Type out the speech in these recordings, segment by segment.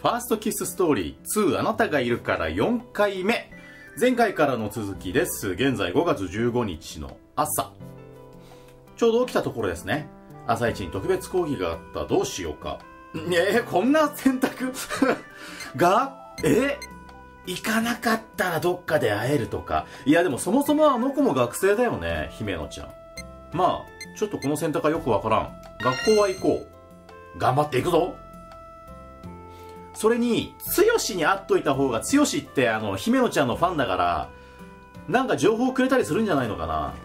ファーストキスストーリー2あなたがいるから4回目。前回からの続きです。現在5月15日の朝。ちょうど起きたところですね。朝一に特別講義があった。どうしようか。こんな選択が、行かなかったらどっかで会えるとか。いやでもそもそもあの子も学生だよね、姫野ちゃん。まあ、ちょっとこの選択はよくわからん。学校は行こう。頑張っていくぞ。それに、剛に会っといた方が、剛って姫野ちゃんのファンだから、なんか情報くれたりするんじゃないのかな。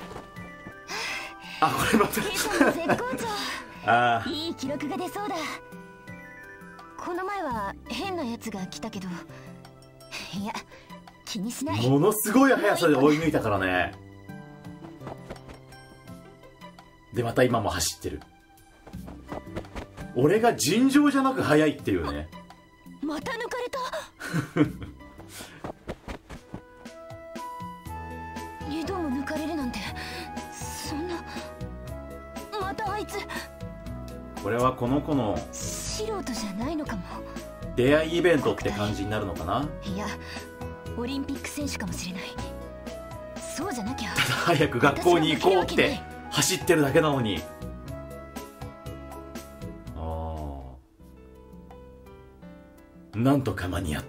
あ、これまた。 ああ、いい記録が出そうだ。この前は変なやつが来たけど、いや、気にしない。 ものすごい速さで追い抜いたからね。で、また今も走ってる。俺が尋常じゃなく速いっていうね。 また抜かれた。2度も抜かれるなんて、そんな。またあいつ。 これはこの子の素人じゃないのかも。 出会いイベントって感じになるのかな。 いや、オリンピック選手かもしれない。そうじゃなきゃ。 ただ早く学校に行こうって走ってるだけなのに。なんとか間に合った。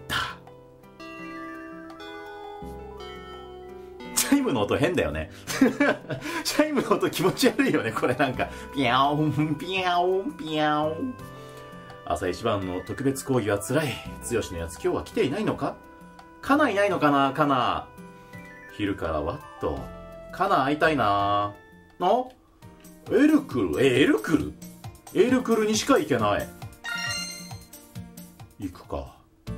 チャイムの音変だよね。チャイムの音気持ち悪いよね、これなんか。ピャオン、ピャオン、ピャオン。朝一番の特別講義は辛い。剛のやつ今日は来ていないのか？カナいないのかな、カナ。昼からワッと。カナ会いたいな。エルクル、エルクル？エルクルにしか行けない。行くか。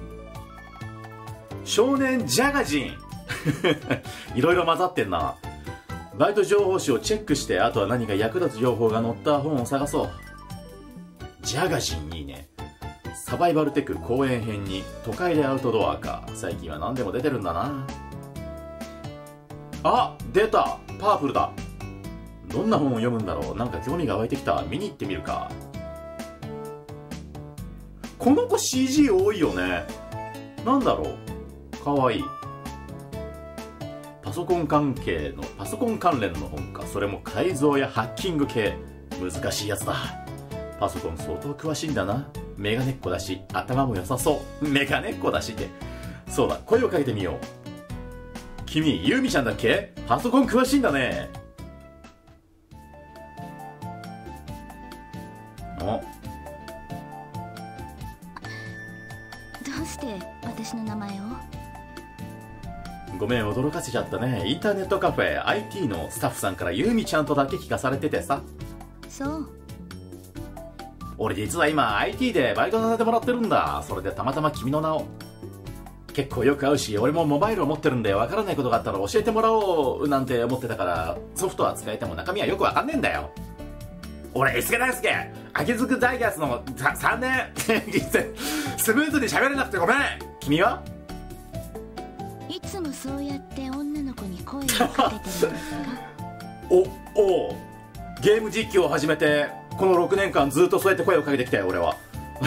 少年ジャガジン。いろいろ混ざってんな。バイト情報誌をチェックして、あとは何か役立つ情報が載った本を探そう。ジャガジンいいね。サバイバルテク公演編に都会でアウトドアか。最近は何でも出てるんだな。あ、出た。パープルだ。どんな本を読むんだろう。なんか興味が湧いてきた。見に行ってみるか。この子 CG 多いよね。なんだろう。かわいい。パソコン関連の本か。それも改造やハッキング系。難しいやつだ。パソコン相当詳しいんだな。メガネっ子だし、頭も良さそう。メガネっ子だしって。そうだ、声をかけてみよう。君、ユーミちゃんだっけ？パソコン詳しいんだね。お。 どうして私の名前を？ ごめん、驚かせちゃったね。インターネットカフェ IT のスタッフさんからユーミちゃんとだけ聞かされててさ。 そう。 俺実は今 IT でバイトさせてもらってるんだ。それでたまたま君の名を。結構よく会うし、俺もモバイルを持ってるんでわからないことがあったら教えてもらおうなんて思ってたから、ソフトは使えても中身はよくわかんねえんだよ。俺、エスケ大輔、秋津タイガースの3年スムーズに喋れなくてごめん。君は？ いつもそうやって女の子に声をかけてるんですか？ おゲーム実況を始めてこの6年間ずっとそうやって声をかけてきたよ、俺は。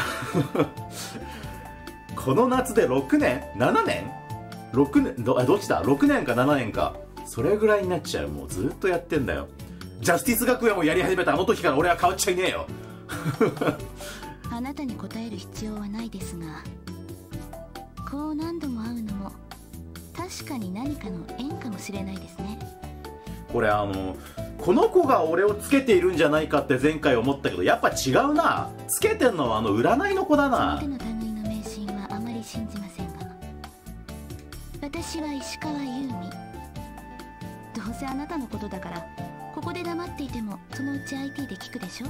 この夏で6年 ?7 年 ?6 年どっちだ ?6 年か7年か。それぐらいになっちゃう。もうずっとやってんだよ。ジャスティス学園をやり始めたあの時から俺は変わっちゃいねえよ。 あなたに答える必要はないですが、こう何度も会うのも確かに何かの縁かもしれないですね。 これこの子が俺をつけているんじゃないかって前回思ったけど、やっぱ違うな。つけてんのは占いの子だな。 その手の類の迷信はあまり信じませんが、私は石川優美。どうせあなたのことだからここで黙っていてもそのうち IT で聞くでしょ。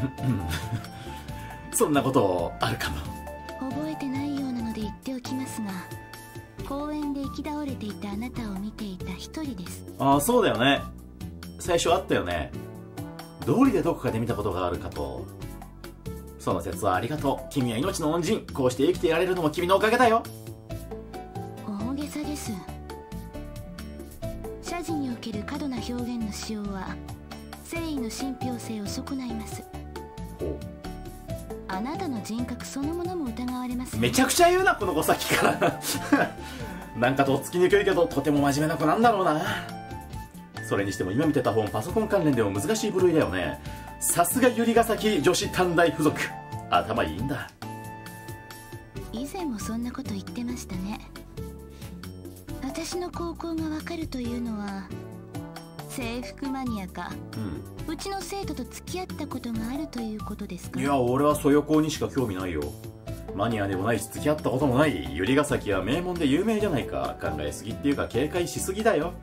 そんなことあるかも。 覚えてないようなので言っておきますが、公園で行き倒れていたあなたを見ていた一人です。 ああ、そうだよね。最初あったよね。道理でどこかで見たことがあるかと。その説はありがとう。君は命の恩人。こうして生きていられるのも君のおかげだよ。 大げさです。写真における過度な表現の使用は誠意の信憑性を損ないます。 あなたの人格そのものも疑われますよ。 めちゃくちゃ言うなこの子さっきからなんかとっつきにくいけどとても真面目な子なんだろうな。それにしても今見てた本パソコン関連でも難しい部類だよね。さすが百合ヶ崎女子短大附属、頭いいんだ。 以前もそんなこと言ってましたね。私の高校がわかるというのは制服マニアか、うちの生徒と付き合ったことがあるということですか。 いや俺はそよ校にしか興味ないよ。マニアでもないし付き合ったこともない。百合ヶ崎は名門で有名じゃないか。考えすぎっていうか警戒しすぎだよ。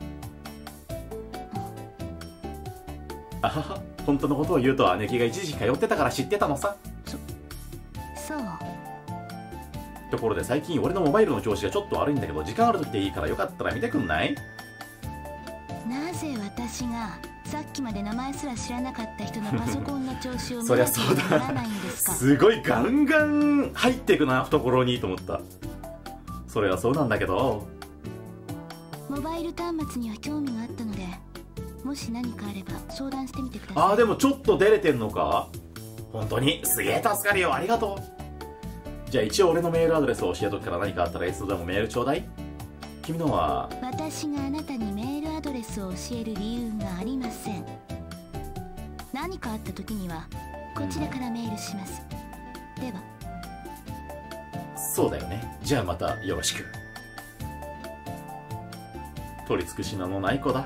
あはは、本当のことを言うと姉貴が一時期通ってたから知ってたのさ。 そう。 ところで最近俺のモバイルの調子がちょっと悪いんだけど、時間ある時でいいからよかったら見てくんない？ なぜ私がさっきまで名前すら知らなかった人のパソコンの調子を見そりゃなきそうゃならないんですか。 すごいガンガン入っていくな懐にと思った。それはそうなんだけど、 モバイル端末には興味があったので、もし何かあれば相談してみてください。 ああでもちょっと出れてんのか。本当にすげえ助かるよ、ありがとう。じゃあ一応俺のメールアドレスを教えとくから、何かあったらいつでもメールちょうだい。君のは。 私があなたにメールアドレスを教える理由がありません。何かあった時にはこちらからメールします。では。 そうだよね。じゃあまたよろしく。取り尽くし名のない子だ。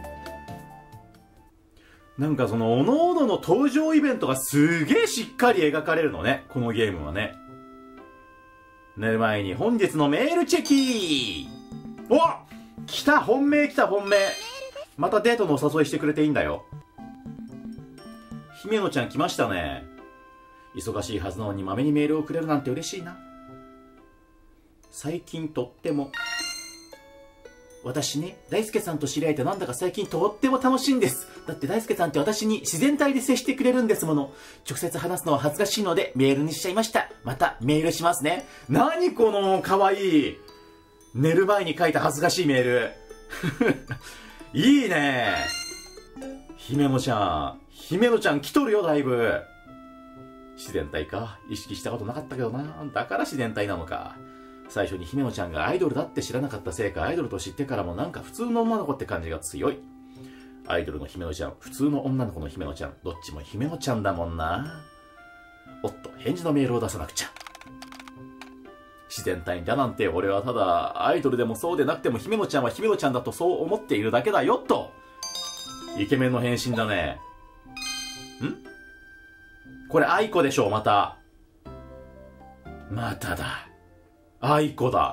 なんかその各々の登場イベントがすげえしっかり描かれるのね、このゲームはね。寝る前に本日のメールチェキ。おっ来た、本命来た、本命。またデートのお誘いしてくれていいんだよ。姫野ちゃん来ましたね。忙しいはずなのにまめにメールをくれるなんて嬉しいな。最近とっても。私ね、大輔さんと知り合えてなんだか最近とっても楽しいんです。だって大輔さんって私に自然体で接してくれるんですもの。直接話すのは恥ずかしいのでメールにしちゃいました。またメールしますね。何この可愛い寝る前に書いた恥ずかしいメールいいね。姫野ちゃん来とるよ、だいぶ。自然体か。意識したことなかったけどな。だから自然体なのか。最初に姫野ちゃんがアイドルだって知らなかったせいか、アイドルと知ってからもなんか普通の女の子って感じが強い。アイドルの姫野ちゃん、普通の女の子の姫野ちゃん、どっちも姫野ちゃんだもんな。おっと、返事のメールを出さなくちゃ。自然体だなんて、俺はただアイドルでもそうでなくても姫野ちゃんは姫野ちゃんだとそう思っているだけだよっと。イケメンの返信だね。これ愛子でしょ、また。まただ。愛子だ。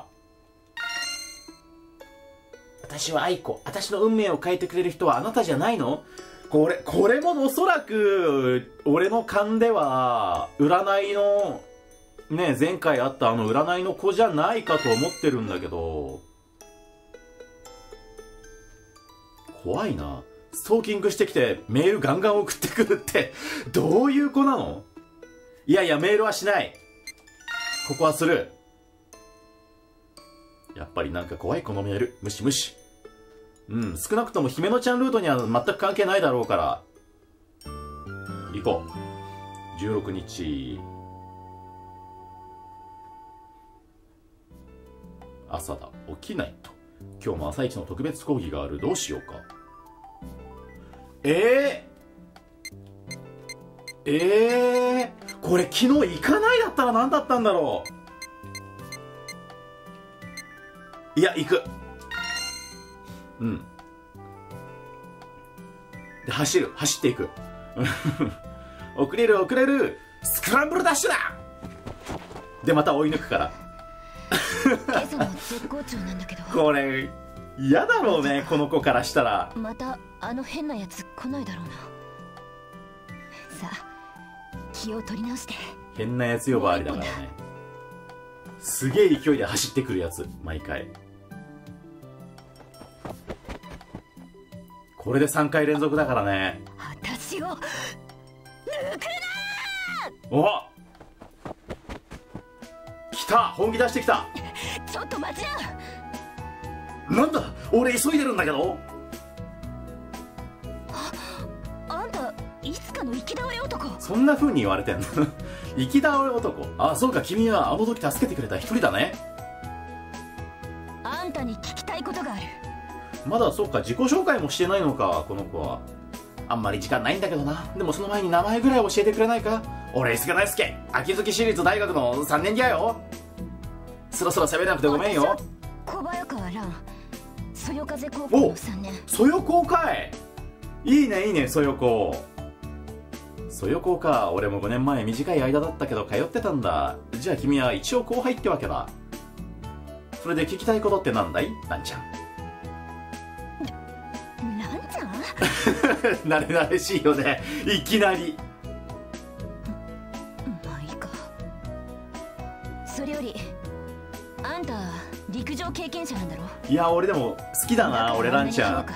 私は愛子。私の運命を変えてくれる人はあなたじゃないの？これもおそらく、俺の勘では、占いの、ね、前回あった占いの子じゃないかと思ってるんだけど、怖いな。ストーキングしてきてメールガンガン送ってくるって、どういう子なの？いやいや、メールはしない。ここはする。やっぱりなんか怖いこのメール。無視無視。少なくとも姫野ちゃんルートには全く関係ないだろうから。行こう。16日。朝だ。起きないと。今日も朝一の特別講義がある。どうしようか。これ昨日行かないだったら何だったんだろう。いや、行く。で、走っていく。遅れる。スクランブルダッシュだ。で、また追い抜くから。 今朝も絶好調なんだけど。 これ、嫌だろうね、この子からしたら。 また、変なやつ来ないだろうな。さあ、気を取り直して。 変なやつ呼ばわりだからね。すげえ勢いで走ってくるやつ、毎回。これで3回連続だからね。 私を抜くなー。お、来た。本気出してきた。 ちょっと待ちな。 なんだ、俺急いでるんだけど。 あんたいつかの行き倒れ男。 そんな風に言われてんの行き倒れ男。あ、そうか、君はあの時助けてくれた一人だね。 あんたに聞きたいことがある。 まだそっか、自己紹介もしてないのか、この子は。あんまり時間ないんだけどな。でもその前に名前ぐらい教えてくれないか。俺、伊助大輔、秋月市立大学の3年だよ。そろそろ喋らなくてごめんよ。 小早川蘭、そよ風高校の3年。 そよ高かい。いいねいいね、そよ高。そよ高か。俺も5年前短い間だったけど通ってたんだ。じゃあ君は一応後輩ってわけだ。それで聞きたいことってなんだい、ランちゃん。 ランちゃん慣れ慣れしいよね、いきなり。 まあいいか。それよりあんた陸上経験者なんだろ。 いや、俺でも好きだな、俺ランちゃん。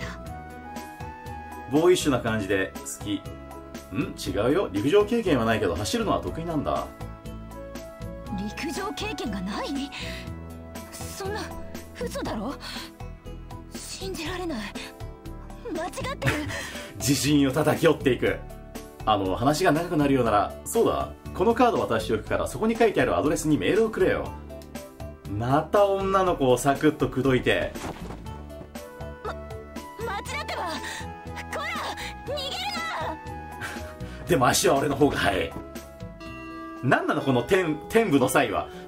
ボーイッシュな感じで好き。違うよ、陸上経験はないけど走るのは得意なんだ。 陸上経験がない？そんな嘘だろ。信じられない。間違ってる。 自信を叩き折っていく。話が長くなるようなら、そうだ、このカード渡しておくから、そこに書いてあるアドレスにメールをくれよ。また女の子をサクッと口説いて。 間違ってはこら逃げるな。 でも足は俺の方が速い。何なのこの天部の際は。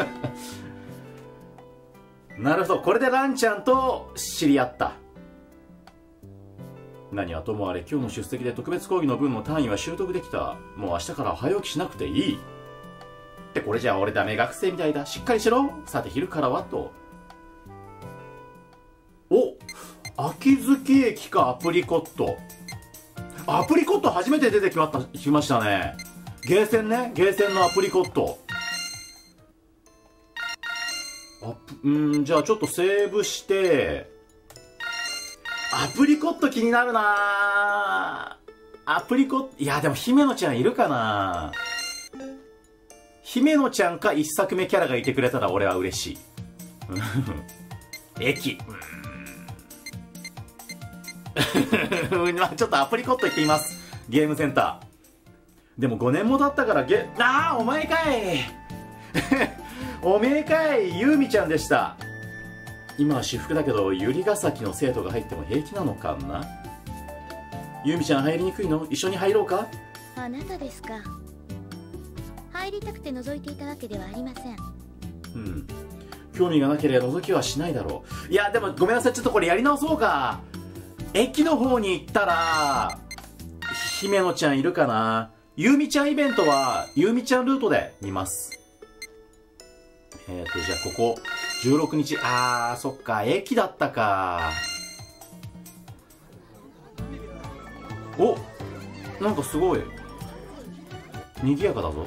なるほど、これでランちゃんと知り合った。何はともあれ、今日の出席で特別講義の分の単位は習得できた。もう明日から早起きしなくていい。ってこれじゃあ俺ダメ学生みたいだ。しっかりしろ。さて昼からはと。お、秋月駅か。アプリコット。アプリコット初めて出てきましたね。ゲーセンね、ゲーセンのアプリコット。じゃあちょっとセーブして。アプリコット気になるな。アプリコット、いやでも姫野ちゃんいるかな。姫野ちゃんか一作目キャラがいてくれたら俺は嬉しい。駅。ちょっとアプリコット行ってみます。ゲームセンター。でも5年も経ったからお前かい。おめえかい、ゆうみちゃんでした。今は私服だけど、百合ヶ崎の生徒が入っても平気なのかな。ゆうみちゃん入りにくいの？一緒に入ろうか？ あなたですか。入りたくて覗いていたわけではありません。 興味がなければ覗きはしないだろう。いやでもごめんなさい、ちょっとこれやり直そうか。駅の方に行ったら姫野ちゃんいるかな。ゆうみちゃんイベントはゆうみちゃんルートで見ます。じゃあここ16日、そっか、駅だったか。お、なんかすごい賑やかだぞ。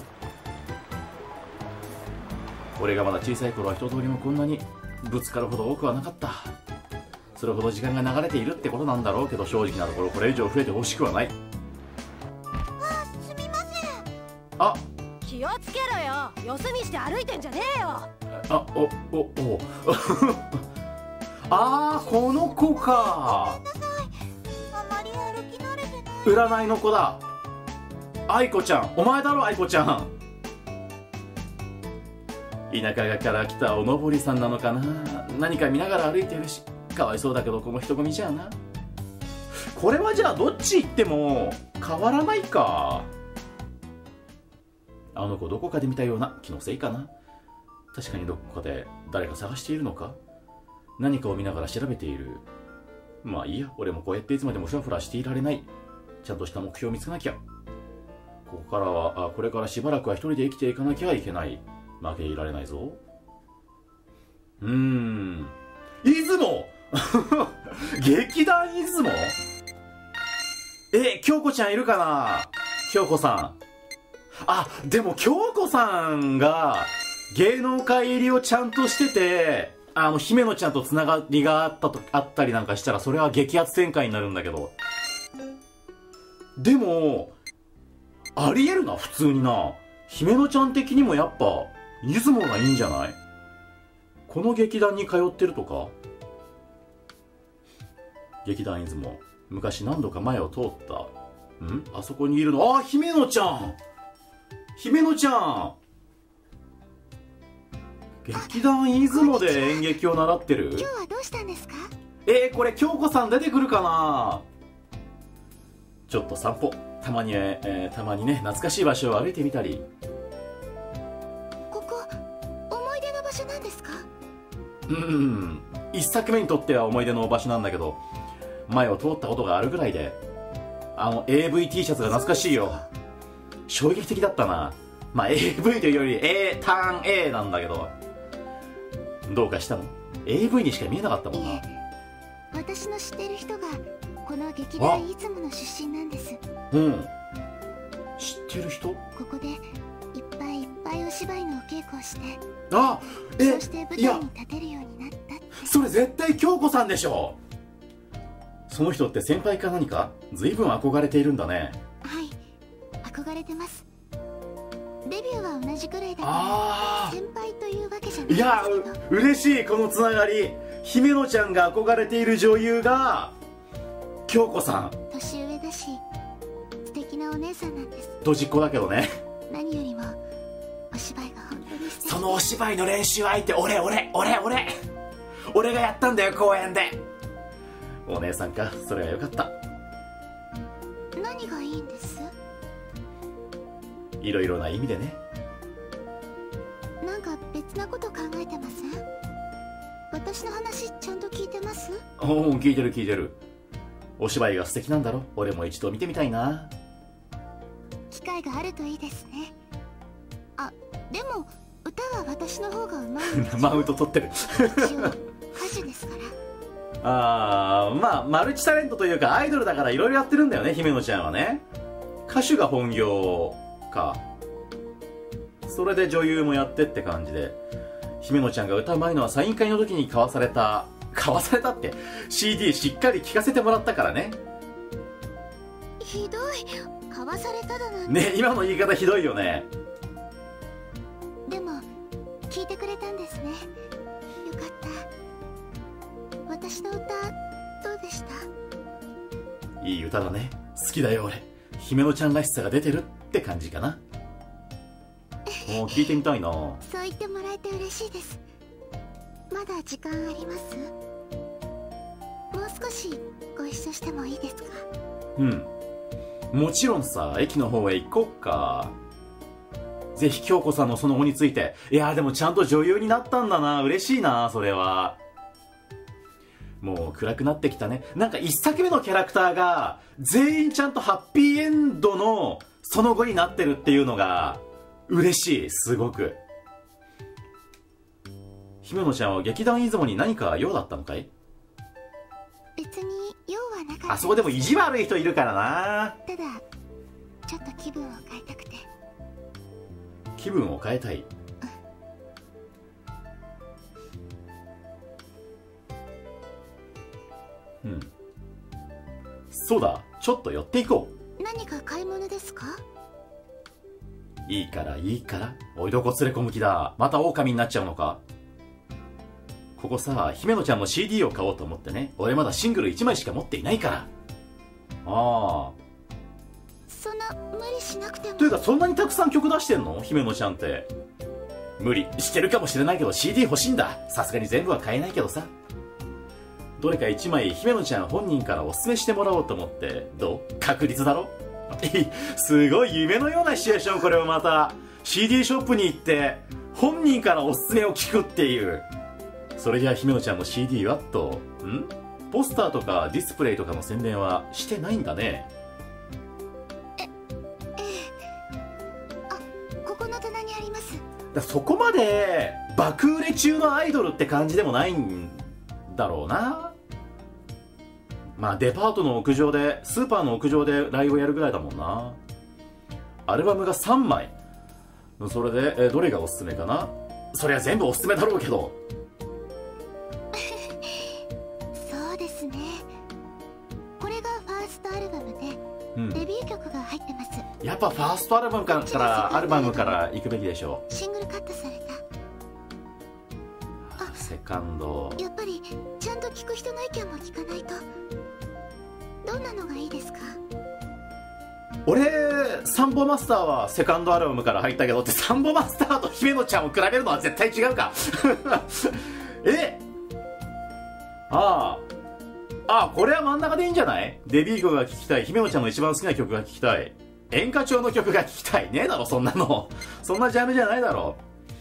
俺がまだ小さい頃は一通りもこんなにぶつかるほど多くはなかった。それほど時間が流れているってことなんだろうけど、正直なところこれ以上増えてほしくはない。 すみません。 あ、 気をつけろよ。よそ見して歩いてんじゃねえよ。 この子か。 あまり歩き慣れてない。 占いの子だ。愛子ちゃん、お前だろ愛子ちゃん。田舎から来たおのぼりさんなのかな。何か見ながら歩いてるし、かわいそうだけどこの人混みじゃな。これはじゃあどっち行っても変わらないか。あの子どこかで見たような気のせいかな。確かにどこかで誰か探しているのか。何かを見ながら調べている。まあいいや、俺もこうやっていつまでもフラフラしていられない。ちゃんとした目標を見つけなきゃ。これからしばらくは一人で生きていかなきゃいけない。負けいられないぞ。出雲劇団出雲。京子ちゃんいるかな。京子さん。でも京子さんが芸能界入りをちゃんとしてて、姫野ちゃんとつながりがあったりなんかしたら、それは激アツ展開になるんだけど。でもありえるな、普通にな。姫野ちゃん的にもやっぱ出雲がいいんじゃない？この劇団に通ってるとか。劇団出雲、昔何度か前を通った。あそこにいるの、姫野ちゃん。 姫野ちゃん、劇団出雲で演劇を習ってる？ 今日はどうしたんですか？ これ京子さん出てくるかな？ちょっと散歩、たまにね懐かしい場所を歩いてみたり。 ここ思い出の場所なんですか？ 一作目にとっては思い出の場所なんだけど、前を通ったことがあるぐらいで、AVT シャツが懐かしいよ。衝撃的だったな。まあ AV というよりターン A なんだけど、どうかしたの？ AV にしか見えなかったもんな。 私の知ってる人がこの劇団出雲の出身なんです。 知ってる人？ ここでいっぱいいっぱいお芝居のお稽古をして、そして舞台に立てるようになったって。 それ絶対京子さんでしょ。その人って先輩か何か？随分憧れているんだね。 はい、憧れてます。デビューは同じくらいだから先輩というわけじゃないんですけど。いや、 嬉しい、このつながり。姫野ちゃんが憧れている女優が京子さん。 年上だし素敵なお姉さんなんです。 ドジっ子だけどね。 何よりもお芝居が本当に素敵。 そのお芝居の練習相手、俺がやったんだよ、公園で。お姉さんか、それはよかった。 何がいいんです？ いろいろな意味でね。 なんか別なこと考えてません？私の話ちゃんと聞いてます？ 聞いてる。お芝居が素敵なんだろ。俺も一度見てみたいな。 機会があるといいですね。でも歌は私の方がうまいんですよ。 マウント取ってる。 一応歌手ですから。 まあマルチタレントというかアイドルだからいろいろやってるんだよね、姫野ちゃんはね。歌手が本業か。それで女優もやってって感じで、姫野ちゃんが歌う前のはサイン会の時に買わされたって CD しっかり聴かせてもらったからね。 ひどい、買わされただなんて。 ね、今の言い方ひどいよね。 でも聞いてくれたんですね。よかった。私の歌どうでした？ いい歌だね。好きだよ俺。姫野ちゃんらしさが出てるって感じかな。もう聞いてみたいな。 そう言ってもらえて嬉しいです。まだ時間あります？もう少しご一緒してもいいですか？ もちろんさ、駅の方へ行こっか。ぜひ京子さんのその後について。いやでもちゃんと女優になったんだな。嬉しいな、それは。もう暗くなってきたね。なんか一作目のキャラクターが全員ちゃんとハッピーエンドのその後になってるっていうのが嬉しい、すごく。姫野ちゃんは劇団出雲に何か用だったのかい？ 別に用はなかった。 あそこでも意地悪い人いるからな。 ただちょっと気分を変えたくて。 気分を変えたい？そうだ、ちょっと寄っていこう。何か買い物ですか？ いいからおいどこ連れ込む気だ。また狼になっちゃうのか。ここさ、姫野ちゃんの CD を買おうと思ってね。俺まだシングル1枚しか持っていないから。 そんな無理しなくても。 というかそんなにたくさん曲出してんの？姫野ちゃんって。無理してるかもしれないけど CD 欲しいんだ。さすがに全部は買えないけどさ。どれか1枚姫野ちゃん本人からおすすめしてもらおうと思って。どう？確率だろ？すごい夢のようなシチュエーション。これをまた CD ショップに行って本人からおすすめを聞くっていう。それじゃあ姫野ちゃんの CD はとポスターとかディスプレイとかの宣伝はしてないんだね。 ここの棚にあります。 そこまで爆売れ中のアイドルって感じでもないんだろうな。まあデパートの屋上で、スーパーの屋上でライブをやるぐらいだもんな。アルバムが3枚。それで、どれがおすすめかな。そりゃ全部おすすめだろうけど。 そうですね。これがファーストアルバムで、デビュー曲が入ってます。 やっぱファーストアルバムから行くべきでしょう。 シングルカットされた。 セカンド。 やっぱりちゃんと聞く人の意見も聞かないと。どんなのがいいですか？ 俺サンボマスターはセカンドアルバムから入ったけどって、サンボマスターと姫野ちゃんを比べるのは絶対違うかこれは真ん中でいいんじゃない？デビュー曲が聴きたい、姫野ちゃんの一番好きな曲が聴きたい、演歌調の曲が聴きたい。ねえだろそんなのそんなジャンルじゃないだろ。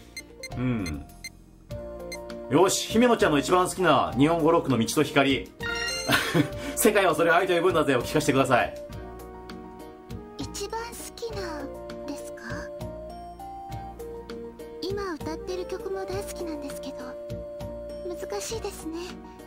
よし、姫野ちゃんの一番好きな日本語ロックの道と光世界はそれを愛と呼ぶんだぜを聞かせてください。 一番好きなですか？今歌ってる曲も大好きなんですけど難しいですね。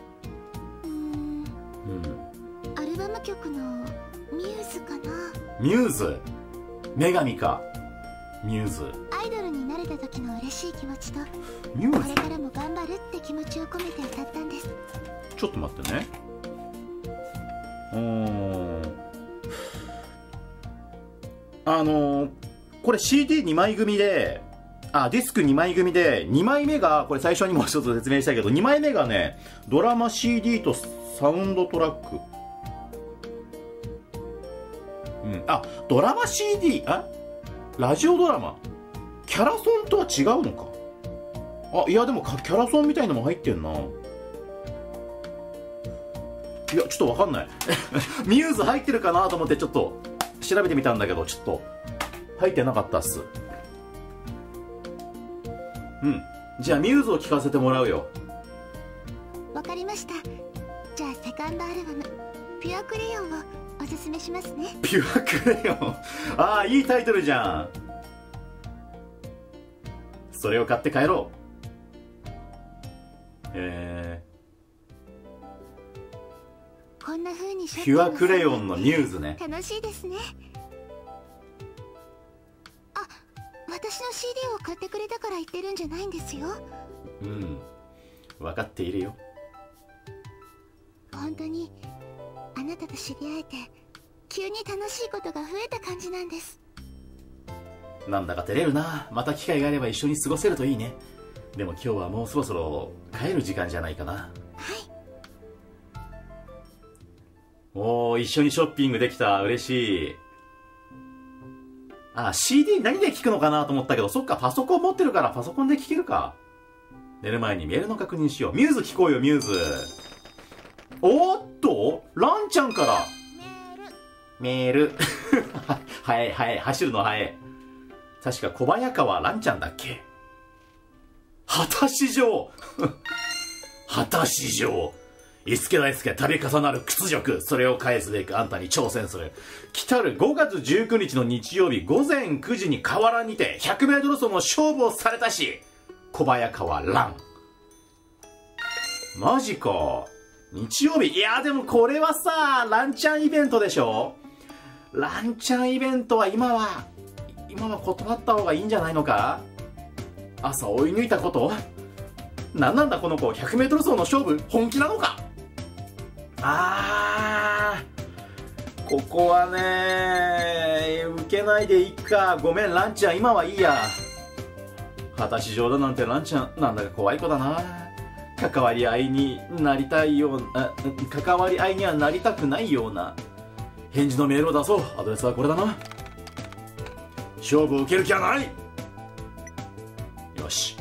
アルバム曲のミューズかな。 ミューズ、女神か。ミューズ、 アイドルになれた時の嬉しい気持ちと、 ミューズ、 これからも頑張るって気持ちを込めて歌ったんです。 ちょっと待ってね。これ CD2 枚組で、ディスク2枚組で、2枚目が、これ最初にも一つ説明したけど、2枚目がね、ドラマ CD とサウンドトラック。ドラマ CD、ラジオドラマ。キャラソンとは違うのか。いやでもキャラソンみたいのも入ってんな。いや、ちょっとわかんない。ミューズ入ってるかなと思ってちょっと調べてみたんだけど、ちょっと入ってなかったっす。じゃあミューズを聴かせてもらうよ。 わかりました。じゃあセカンドアルバム「ピュアクレヨン」をおすすめしますね。 ピュアクレヨン、いいタイトルじゃん。それを買って帰ろう。 こんな風にピュアクレヨンのミューズね。 楽しいですね。私の CD を買ってくれたから言ってるんじゃないんですよ。 分かっているよ。 本当にあなたと知り合えて急に楽しいことが増えた感じなんです。 なんだか照れるな。また機会があれば一緒に過ごせるといいね。でも今日はもうそろそろ帰る時間じゃないかな。 はい。 一緒にショッピングできた。嬉しい。CD 何で聞くのかなと思ったけど、そっか、パソコン持ってるからパソコンで聞けるか。寝る前にメールの確認しよう。ミューズ聞こうよ、ミューズ。おっと、ランちゃんからメール早い、走るの早い。確か小早川ランちゃんだっけ。果たし状果たし状、いつけないつけ度重なる屈辱、それを返すべくあんたに挑戦する。来たる5月19日の日曜日午前9時に河原にて 100m 走の勝負をされたし、小早川蘭。マジか、日曜日。いやでもこれはさ、ランちゃんイベントでしょ。ランちゃんイベントは今は断った方がいいんじゃないのか。朝追い抜いたこと、なんなんだこの子。 100m 走の勝負本気なのか。ここはね、受けないでいいか。ごめんランちゃん、今はいいや。果たし状だなんてランちゃん、なんだか怖い子だな。関わり合いになりたいような、関わり合いにはなりたくないような。返事のメールを出そう。アドレスはこれだな。勝負を受ける気はない。よし。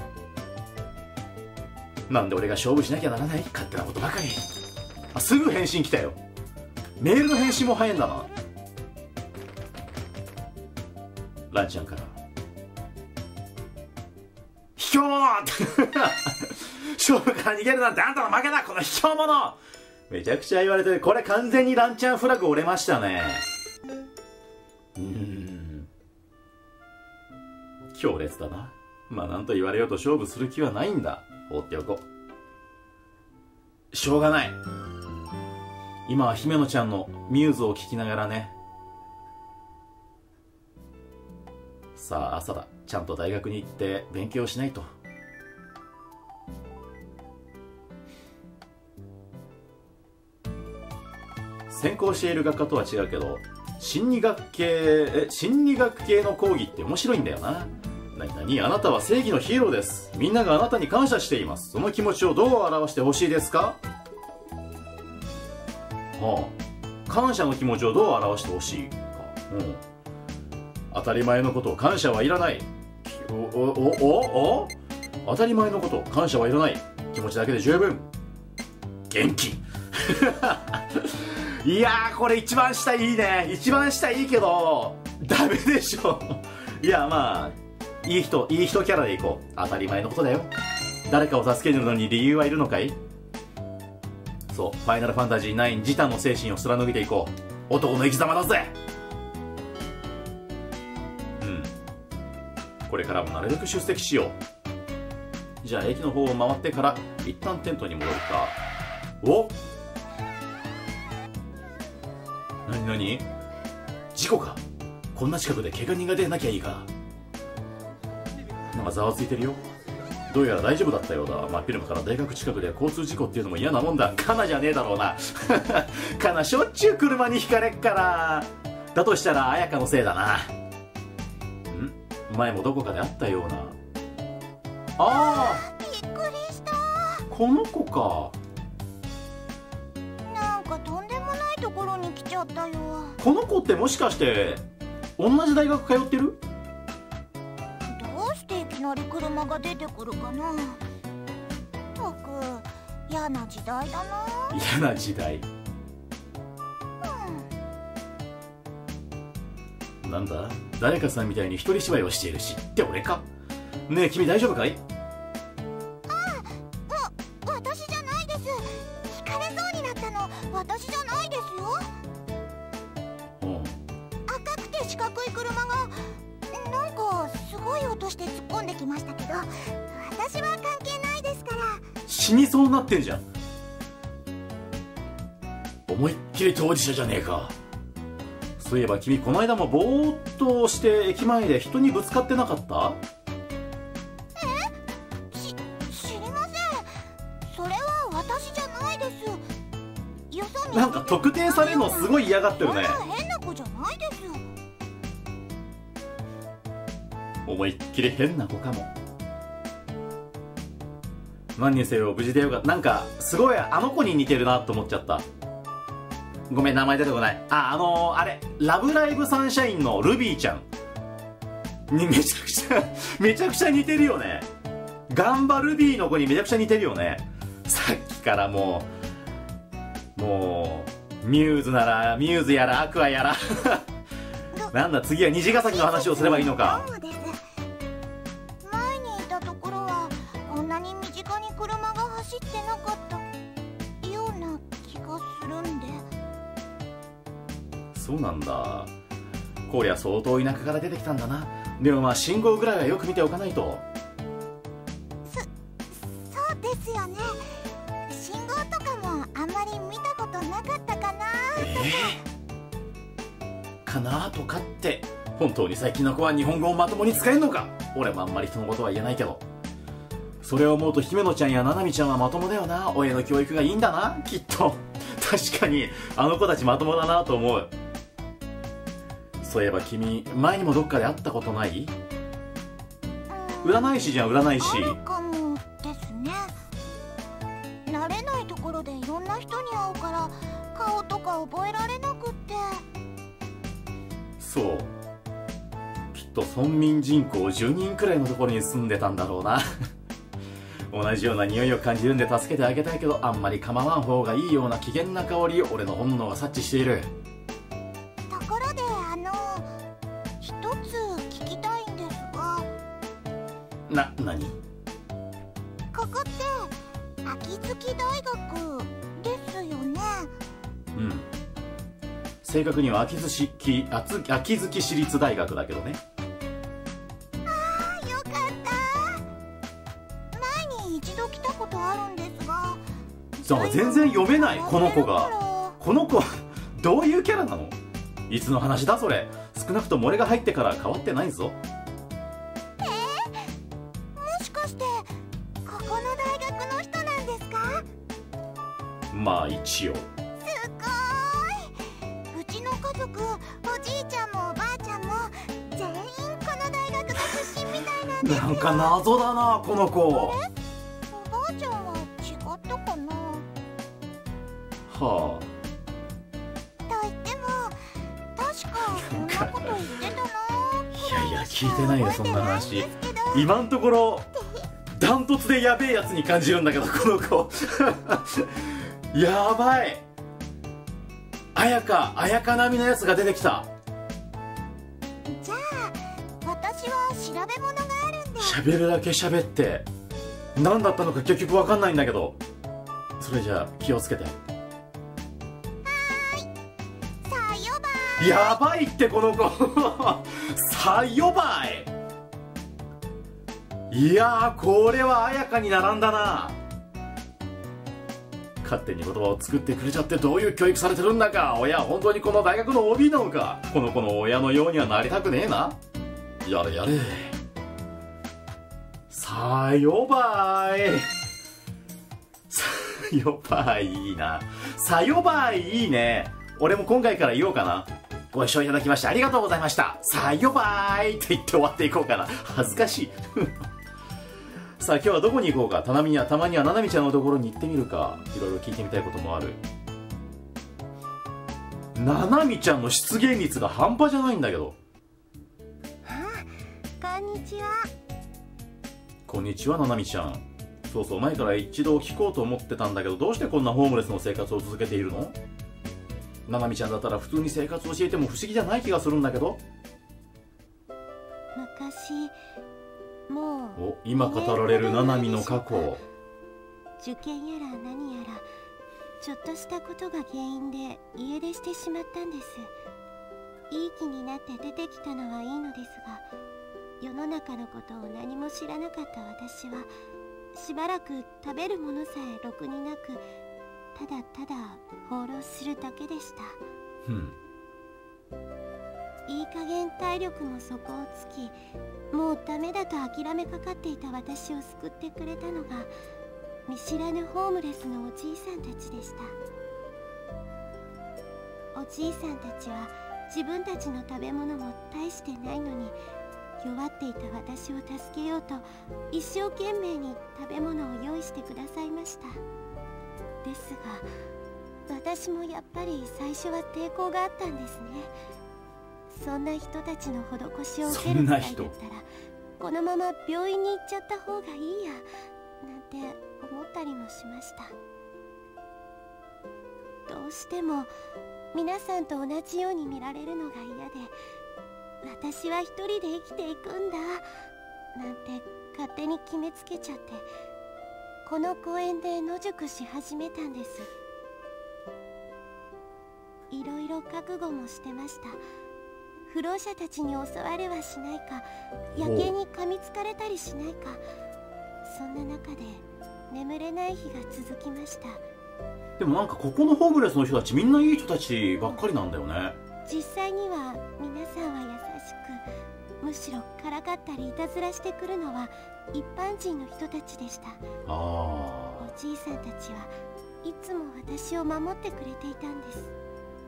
なんで俺が勝負しなきゃならない。勝手なことばかり。すぐ返信来たよ。メールの返信も早いんだな。ランちゃんから、卑怯者勝負から逃げるなんてあんたの負けだ、この卑怯者。めちゃくちゃ言われてる。これ完全にランちゃんフラグ折れましたね。強烈だな。なんと言われようと勝負する気はないんだ。放っておこう。しょうがない。今は姫野ちゃんのミューズを聞きながらね。さあ朝だ。ちゃんと大学に行って勉強しないと。専攻している学科とは違うけど、心理学系の講義って面白いんだよな。あなたは正義のヒーローです。みんながあなたに感謝しています。その気持ちをどう表してほしいですか。感謝の気持ちをどう表してほしいか。 当たり前のこと感謝はいらない。当たり前のこと感謝はいらない。気持ちだけで十分。元気いやー、これ一番下いいね。一番下いいけどダメでしょいや、まあいい人キャラでいこう。当たり前のことだよ。誰かを助けるのに理由はいるのかい？そう、ファイナルファンタジー9自他の精神を貫いていこう。男の生き様だぜ。これからもなるべく出席しよう。じゃあ駅の方を回ってから一旦テントに戻るか。お、なに事故か。こんな近くで怪我人が出なきゃいいか。なんかざわついてるよ。どうやら大丈夫だったようだ。真っ昼間から大学近くで交通事故っていうのも嫌なもんだ。カナじゃねえだろうなカナしょっちゅう車にひかれっから。だとしたら綾香のせいだな。前もどこかで会ったような。ああ、 びっくりした。 この子か。 なんかとんでもないところに来ちゃったよ。 この子ってもしかして同じ大学通ってる？ どうしていきなり車が出てくるかな。ったく嫌な時代だな。 嫌な時代。なんだ、誰かさんみたいに一人芝居をしているしって俺か。ねえ君大丈夫かい？ 私じゃないです。ひかれそうになったの私じゃないですよ。赤くて四角い車がなんかすごい音して突っ込んできましたけど、私は関係ないですから。 死にそうになってんじゃん。思いっきり当事者じゃねえか。そういえば君この間もぼーっとして駅前で人にぶつかってなかった？ 知りません。それは私じゃないです。よそになんか特定されるのすごい嫌がってるね。 変な子じゃないです。 思いっきり変な子かも。何にせよ無事でよかった。なんかすごいあの子に似てるなと思っちゃった。ごめん名前出てこない。あれラブライブサンシャインのルビーちゃんにめちゃくちゃ似てるよね。ガンバルビーの子にめちゃくちゃ似てるよね。さっきからもうミューズならミューズやらアクアやらなんだ次は虹ヶ崎の話をすればいいのか。 前にいたところはこんなに身近に車が走ってなかったような気がするんで。 そうなんだ。こりゃ相当田舎から出てきたんだな。でもまあ信号ぐらいはよく見ておかないと。 そうですよね。信号とかもあんまり見たことなかったかなかなとかって、本当に最近の子は日本語をまともに使えんのか。俺もあんまり人のことは言えないけど、それを思うと姫野ちゃんやななみちゃんはまともだよな。親の教育がいいんだなきっと。確かにあの子たちまともだなと思う。そういえば君前にもどっかで会ったことない？占い師じゃん。占い師あるかもですね。慣れないところでいろんな人に会うから顔とか覚えられなくって。 そう、きっと村民人口10人くらいのところに住んでたんだろうな同じような匂いを感じるんで助けてあげたいけど、あんまり構わん方がいいような危険な香りを俺の本能が察知している。 ところで一つ聞きたいんですが。 何？ ここって秋月大学ですよね。 うん、正確には秋月市立大学だけどね。 ああよかった。前に一度来たことあるんですが、 そう全然読めない。この子どういうキャラなの？いつの話だそれ。少なくとも俺が入ってから変わってないぞ。 もしかしてここの大学の人なんですか？ まあ一応。 すごーい。うちの家族、おじいちゃんもおばあちゃんも全員この大学の出身みたいなんですよ。 なんか謎だなこの子。 おばあちゃんは違ったかな。 はと言っても確かこのかいや聞いてないよそんな話。今のところダントツでやべえやつに感じるんだけどこの子やばい。綾香並みのやつが出てきた。 じゃあ私は調べ物があるんで。 喋るだけ喋って何だったのか結局分かんないんだけど、それじゃあ気をつけて。 さよばやばいってこの子さよばい。いやーこれは綾香に並んだな。勝手に言葉を作ってくれちゃってどういう教育されてるんだか。親本当にこの大学の OB なのか。この子の親のようにはなりたくねえな。やれやれ。さよばい。さよばいいいな。さよばいいいね。俺も今回から言おうかな。ご視聴いただきましてありがとうございました。さよばいって言って終わっていこうかな。恥ずかしいさあ今日はどこに行こうか。たまにはななみちゃんのところに行ってみるか。いろいろ聞いてみたいこともある。ななみちゃんの出現率が半端じゃないんだけど。 こんにちは。 こんにちはななみちゃん。そうそう前から一度聞こうと思ってたんだけど、どうしてこんなホームレスの生活を続けているの？ななみちゃんだったら普通に生活を教えても不思議じゃない気がするんだけど。 昔もうお、今語られるななみの過去。 受験やら何やらちょっとしたことが原因で家出してしまったんです。いい気になって出てきたのはいいのですが、世の中のことを何も知らなかった私はしばらく食べるものさえろくになく、ただただ放浪するだけでした。いい加減体力も底をつき、もうダメだと諦めかかっていた私を救ってくれたのが見知らぬホームレスのおじいさんたちでした。おじいさんたちは自分たちの食べ物も大してないのに、弱っていた私を助けようと一生懸命に食べ物を用意してくださいました。ですが私もやっぱり最初は抵抗があったんですね。そんな人たちの施しを受けるくらいだったらこのまま病院に行っちゃった方がいいやなんて思ったりもしました。どうしても皆さんと同じように見られるのが嫌で、私は一人で生きていくんだなんて勝手に決めつけちゃって、この公園で野宿し始めたんです。いろいろ覚悟もしてました。不老者たちに襲われはしないか、野犬に噛みつかれたりしないか、そんな中で眠れない日が続きました。 でもなんかここのホームレスの人たちみんないい人たちばっかりなんだよね。 実際には皆さんは優しく、むしろからかったりいたずらしてくるのは一般人の人たちでした。おじいさんたちはいつも私を守ってくれていたんです。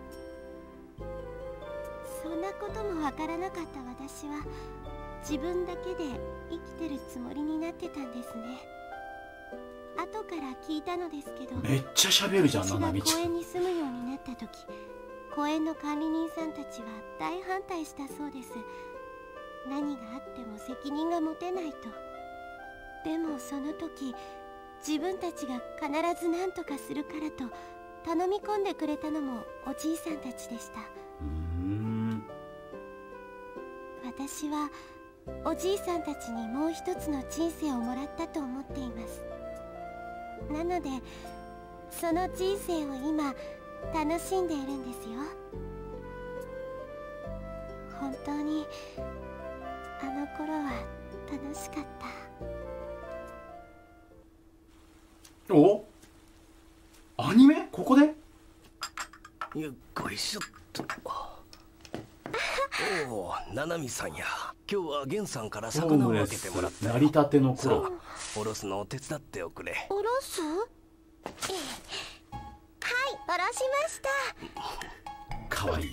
そんなこともわからなかった私は自分だけで生きてるつもりになってたんですね。後から聞いたのですけど、 めっちゃ喋るじゃん、ななみちゃん。 私が公園に住むようになった時、公園の管理人さんたちは大反対したそうです。何があっても責任が持てないと。でもその時、自分たちが必ず何とかするからと頼み込んでくれたのもおじいさんたちでした。私はおじいさんたちにもう一つの人生をもらったと思っています。なのでその人生を今楽しんでいるんですよ。本当にあの頃は楽しかった。 お？アニメ？ここで？ よっこいしょっと。おお、ななみさんや。今日はゲンさんから魚を分けてもらったよ。 成りたての頃。 さあ、おろすのを手伝っておくれ。 おろす？はい、おろしました。 かわいい。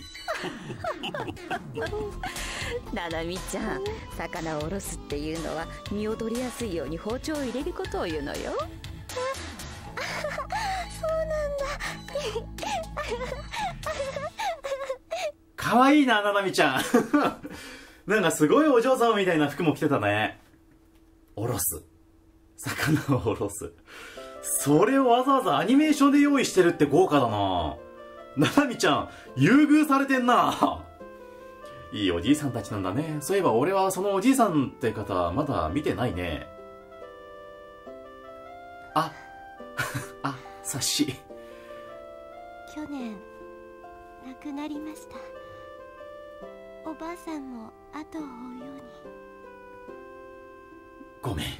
ななみちゃん、魚をおろすっていうのは身を取りやすいように包丁を入れることを言うのよ。 そうなんだ。 かわいいな、ななみちゃん。なんかすごいお嬢様みたいな服も着てたね。おろす。魚をおろす。それをわざわざアニメーションで用意してるって豪華だな。ななみちゃん、優遇されてんな。いいおじいさんたちなんだね。そういえば俺はそのおじいさんって方、まだ見てないね。あ、あ、察し。 去年亡くなりました。おばあさんも後を追うように。 ごめん。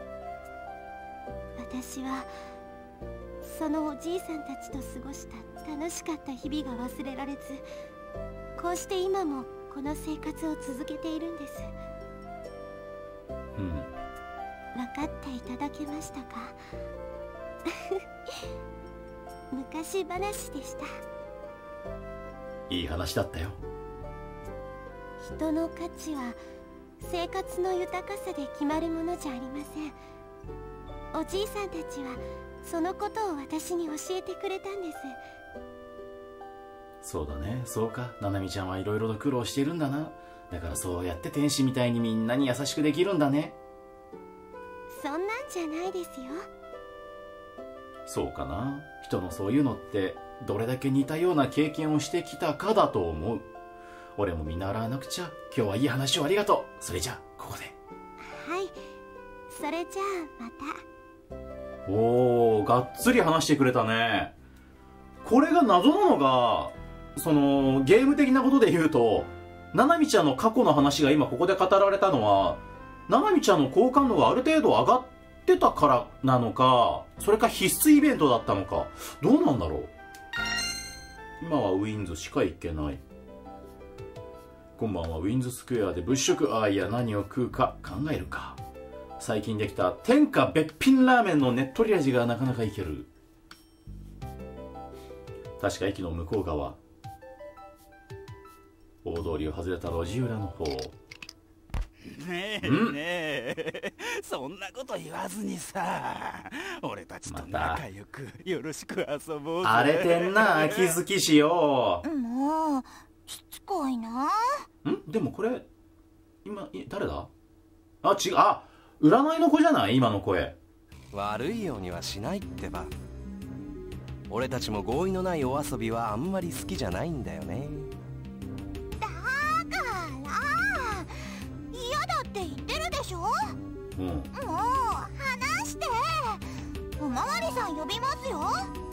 私はそのおじいさんたちと過ごした楽しかった日々が忘れられず、こうして今もこの生活を続けているんです。 うん。 分かっていただけましたか？昔話でした。 いい話だったよ。 人の価値は生活の豊かさで決まるものじゃありません。おじいさんたちはそのことを私に教えてくれたんです。 そうだね、そうか。ななみちゃんはいろいろと苦労しているんだな。だからそうやって天使みたいにみんなに優しくできるんだね。 そんなんじゃないですよ。 そうかな。人のそういうのってどれだけ似たような経験をしてきたかだと思う。俺も見習わなくちゃ。今日はいい話をありがとう。それじゃあここで。 はい、それじゃあまた。 おー、がっつり話してくれたね。これが謎なのが、そのゲーム的なことで言うと、ななみちゃんの過去の話が今ここで語られたのは、ななみちゃんの好感度がある程度上がってたからなのか、それか必須イベントだったのか、どうなんだろう。今はウィンズしか行けない。今晩はウィンズスクエアで物色、いや何を食うか考えるか。最近できた天下別品ラーメンのねっとり味がなかなかいける。確か駅の向こう側、大通りを外れた路地裏の方。 ねえねえ、そんなこと言わずにさ、俺たちと仲良くよろしく遊ぼうぜ。 荒れてんな、気づきしよう。 もうしつこいな。 でもこれ今誰だ。違う、占いの子じゃない今の声。 悪いようにはしないってば。俺たちも合意のないお遊びはあんまり好きじゃないんだよね。 だから嫌だって言ってるでしょ。もう話して。おまわりさん呼びますよ。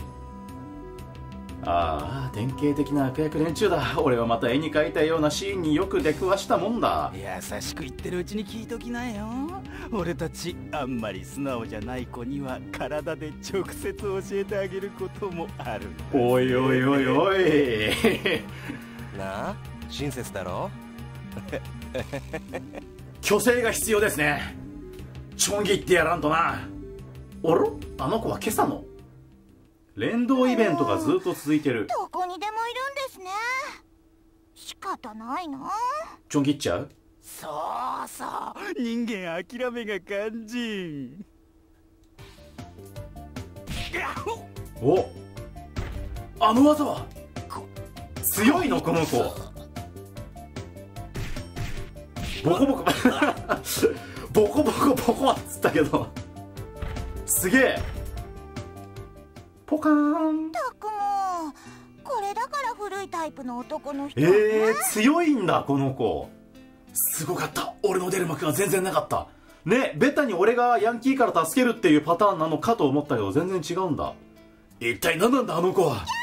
典型的な悪役連中だ。俺はまた絵に描いたようなシーンによく出くわしたもんだ。 優しく言ってるうちに聞いときなよ。俺たちあんまり素直じゃない子には体で直接教えてあげることもある。 おいおいおいおい。 なあ、親切だろ。 虚勢が必要ですね。ちょん切ってやらんとな。あら、あの子は今朝の連動イベントがずっと続いてる。 どこにでもいるんですね。仕方ないな。 ちょん切っちゃう。 そうそう、人間諦めが肝心。 お、あの技は強いのこの子。ボコボコボコボコボコはっつったけど、すげえ。ポカーン。 たくもこれだから古いタイプの男の人。 強いんだこの子。すごかった。俺の出る幕が全然なかったね。ベタに俺がヤンキーから助けるっていうパターンなのかと思ったけど全然違うんだ。一体何なんだあの子は。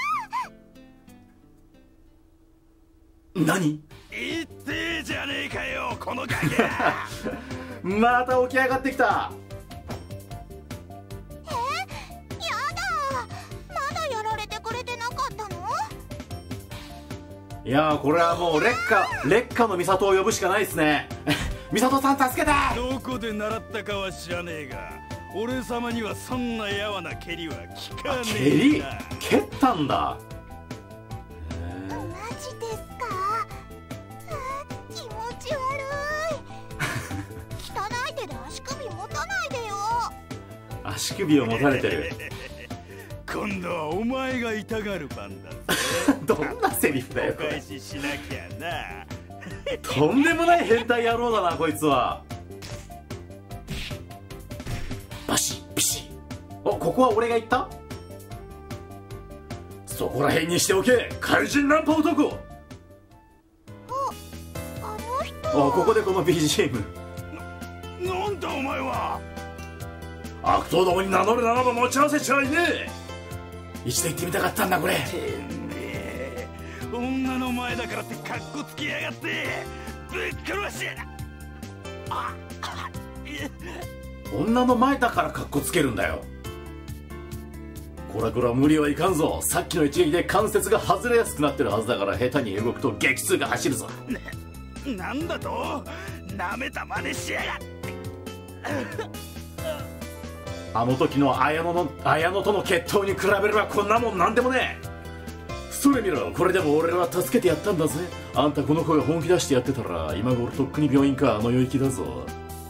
何言ってえじゃねえかよこのガキ。 また起き上がってきた。 やだ、まだやられてくれてなかったの。 いやー、これはもう烈火の美里を呼ぶしかないですね。美里さん助けて。 どこで習ったかは知らねえが、俺様にはそんなやわな蹴りは効かね蹴えりな。 蹴ったんだ。 マジですか。気持ち悪い。汚い手で足首持たないでよ。 足首を持たれてる。 今度はお前が痛がる番だぜ。 どんなセリフだよこれ。 お返ししなきゃな。 とんでもない変態野郎だなこいつは。バシッビシッ。お、ここは俺が言った？そこら辺にしておけ怪人ナンパ男。 あの人。 ここでこの BGM。 なんだお前は。 悪党どもに名乗るならば持ち合わせちゃいねえ。一度言ってみたかったんだこれ。 てめえ、女の前だからってカッコつけやがってぶっ殺しやな。 女の前だからカッコつけるんだよ。こらこら無理はいかんぞ。さっきの一撃で関節が外れやすくなってるはずだから、下手に動くと激痛が走るぞ。 なんだと、なめた真似しやがって。 あの時の綾野との決闘に比べればこんなもんなんでもねえ。それ見ろ、これでも俺らは助けてやったんだぜ。あんたこの声本気出してやってたら今頃とっくに病院かあの世行きだぞ。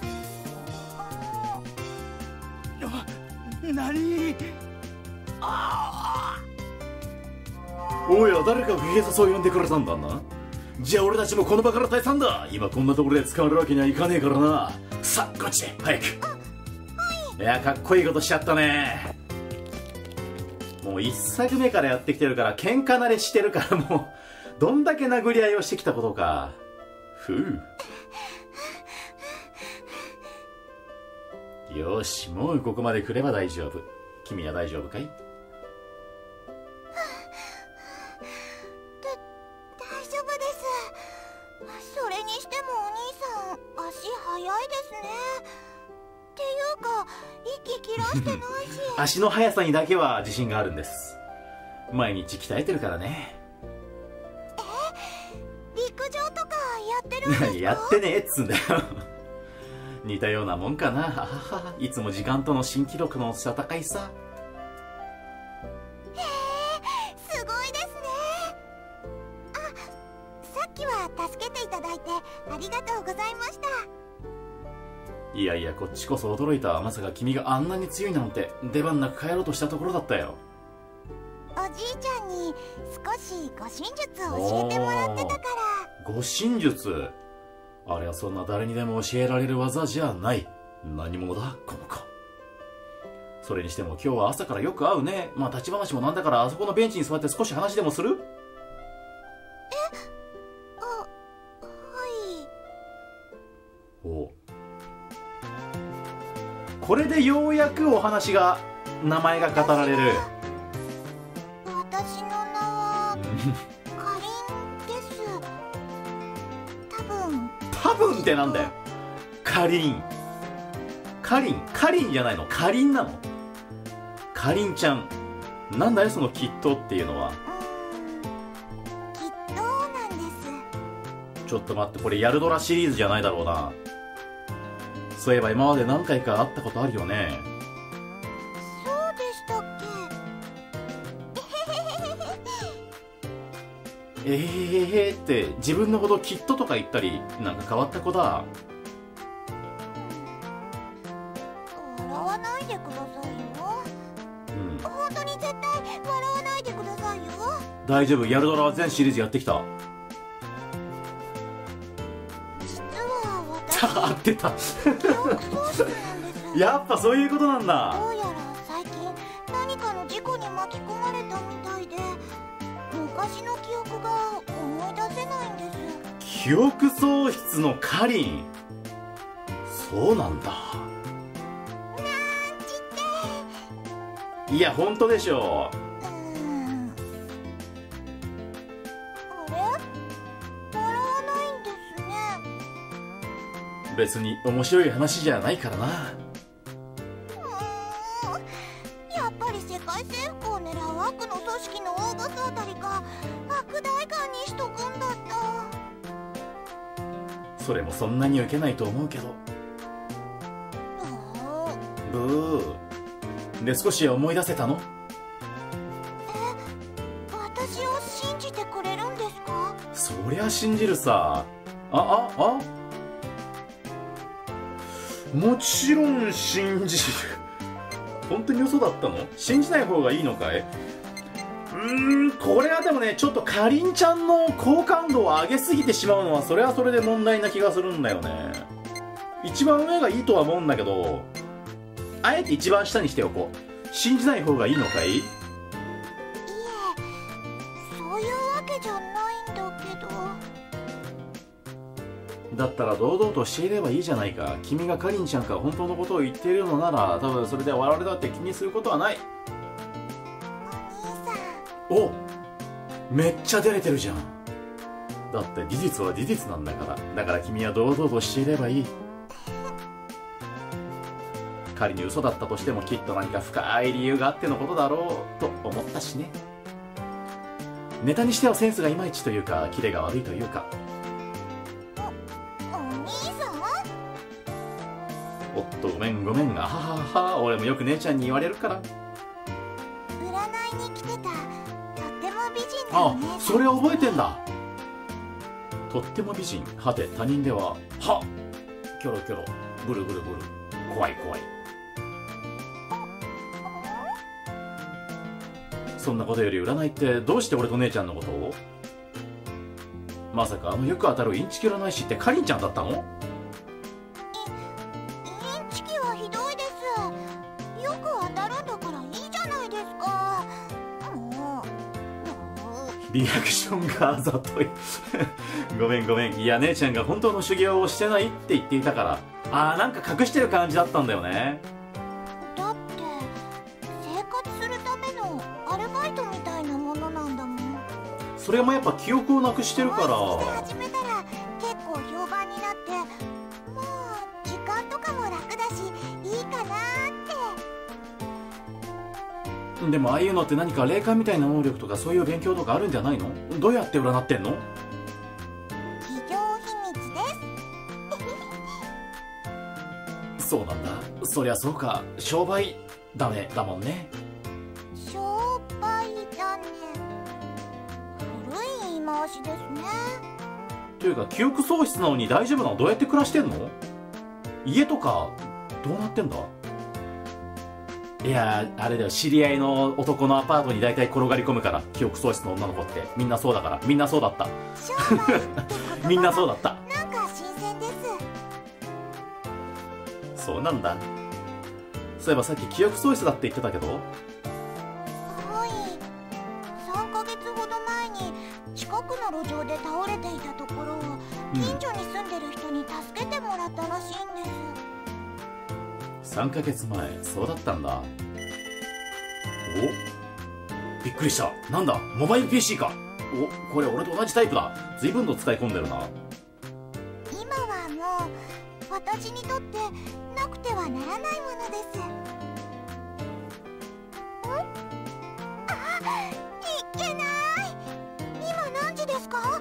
何？ おや、誰か不警察を呼んでくれたんだな。じゃあ俺たちもこの場から退散だ。今こんなところで使われるわけにはいかねえからな。さあこっちへ早く。いや、かっこいいことしちゃったね。もう一作目からやってきてるから喧嘩慣れしてるから、もうどんだけ殴り合いをしてきたことか。ふう。よし、もうここまで来れば大丈夫。君は大丈夫かい？ 大丈夫です。それにしてもお兄さん、足早いですね。っていうか、息切らしてないし。 足の速さにだけは自信があるんです。毎日鍛えてるからね。 陸上とかやってるんですか？ やってねえっつんだよ。似たようなもんかな。いつも時間との新記録の戦いさ。 すごいですね。さっきは助けていただいてありがとうございました。 いやいや、こっちこそ驚いた。まさか君があんなに強いなんて。出番なく帰ろうとしたところだったよ。 おじいちゃんに少し護身術を教えてもらってたから。 護身術？あれはそんな誰にでも教えられる技じゃない。何者だこの子。それにしても今日は朝からよく会うね。まあ立ち話もなんだから、あそこのベンチに座って少し話でもする？ はい。 お、これでようやくお話が、名前が語られる。 私の名はかりんです。 多分ってなんだよ。かりんじゃないの？かりんなの？かりんちゃん。なんだよそのきっとっていうのは。 きっとなんです。 ちょっと待って、これヤルドラシリーズじゃないだろうな。そういえば今まで何回か会ったことあるよね。 そうでしたっけ？ って自分のこときっととか言ったり、なんか変わった子だ。 笑わないでくださいよ。本当に絶対笑わないでくださいよ。 大丈夫、ヤルドラは全シリーズやってきた。 実は私合ってた。 記憶喪失なんです。 やっぱそういうことなんだ。 どうやら最近何かの事故に巻き込まれたみたいで、昔の記憶が思い出せないんです。 記憶喪失のカリン。そうなんだ。いや本当でしょ。 あれ？笑わないんですね。 別に面白い話じゃないからな。 やっぱり世界征服を狙う悪の組織の大ボスあたりが悪代官にしとくんだった。 それもそんなに受けないと思うけど。ブー。で少し思い出せたの？ 私を信じてくれるんですか？ そりゃ信じるさ。もちろん信じる。本当に嘘だったの？信じない方がいいのかい？ これはでもね、ちょっとかりんちゃんの好感度を上げすぎてしまうのはそれはそれで問題な気がするんだよね。一番上がいいとは思うんだけど、あえて一番下にしておこう。信じない方がいいのかい？ いえ、そういうわけじゃないんだけど。 だったら堂々としていればいいじゃないか。君がかりんちゃんから本当のことを言っているのなら、多分それで我々だって気にすることはない。 お兄さん。 お、めっちゃ照れてるじゃん。だって事実は事実なんだから。だから君は堂々としていればいい。仮に嘘だったとしてもきっと何か深い理由があってのことだろうと思ったしね。ネタにしてはセンスがいまいちというか、キレが悪いというか。 お兄さん？ おっと、ごめんごめん。あははは、俺もよく姉ちゃんに言われるから。 占いに来てたとっても美人なあお姉さん。 それ覚えてんだ。とっても美人。はて他人でははキョロキョロブルブルブル、怖い怖い。そんなことより占いってどうして俺と姉ちゃんのことを？まさかあのよく当たるインチキ占い師ってかりんちゃんだったの？ インチキはひどいです。よく当たるんだからいいじゃないですか。もうリアクションがあざといごめんごめん。いや姉ちゃんが本当の修行をしてないって言っていたから。あーなんか隠してる感じだったんだよね。 だって生活するためのアルバイトみたいなものなんだもん。 それもやっぱ記憶をなくしてるから。 もう少しで始めたら結構評判になって、もう時間とかも楽だしいいかなって。 でもああいうのって何か霊感みたいな能力とかそういう勉強とかあるんじゃないの？どうやって占ってんの？ 企業秘密です。 そうなんだ。そりゃそうか。商売ダメだもんね。 商売だね。古い言い回しですね。 というか記憶喪失なのに大丈夫なの？どうやって暮らしてんの？家とかどうなってんだ？いやーあれだよ、知り合いの男のアパートに大体転がり込むから。記憶喪失の女の子ってみんなそうだから。みんなそうだった商売って言葉みんなそうだった。 なんか新鮮です。 そうなんだ。そういえばさっき記憶喪失だって言ってたけど。 はい、3ヶ月ほど前に近くの路上で倒れていたところを近所に住んでる人に助けてもらったらしいんです。 3ヶ月前、そうだったんだ。お、びっくりした。なんだ、モバイル PC か。お、これ俺と同じタイプだ。随分と使い込んでるな。 今はもう私にとってなくてはならないものです。いけない。今何時ですか？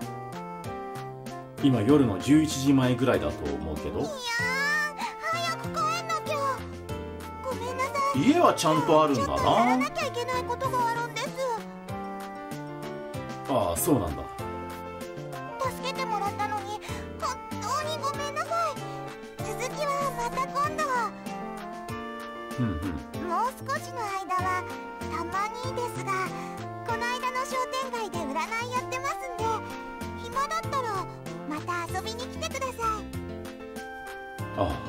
今夜の11時前ぐらいだと思うけど。 いやー、早く帰んなきゃ。ごめんなさい。 家はちゃんとあるんだちょっとやらな。 なきゃいけないことがあるんです。 ああ、そうなんだ。 助けてもらったのに本当にごめんなさい。続きはまた今度。 うんうん。 もう少しの間はたまにですが、この間の商店街で占いやってますんで、暇だったらまた遊びに来てください。 ああ、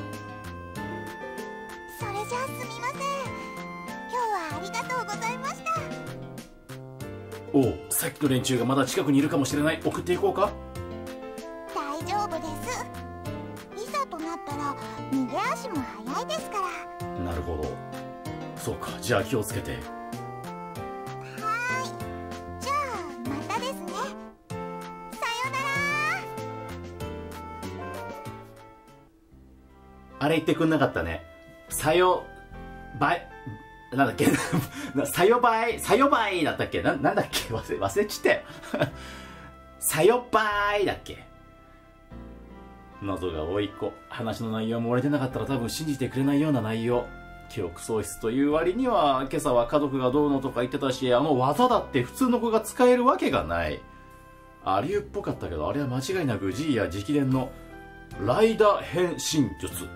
それじゃあすみません。今日はありがとうございました。 おう、さっきの連中がまだ近くにいるかもしれない。送っていこうか。 大丈夫です。いざとなったら逃げ足も速いですから。 なるほど。そうか、じゃあ気をつけて。 はーい。じゃあまたですね。さよなら。 あれ言ってくんなかったね。さよばい、なんだっけさよばい、さよばいだったっけ。なんだっけ、忘れちったよさよばいだっけ。謎が多い子。話の内容も俺でなかったら多分信じてくれないような内容。記憶喪失という割には、今朝は家族がどうのとか言ってたし、あの技だって普通の子が使えるわけがない。アリューっぽかったけど、あれは間違いなく G や直伝のライダ変身術。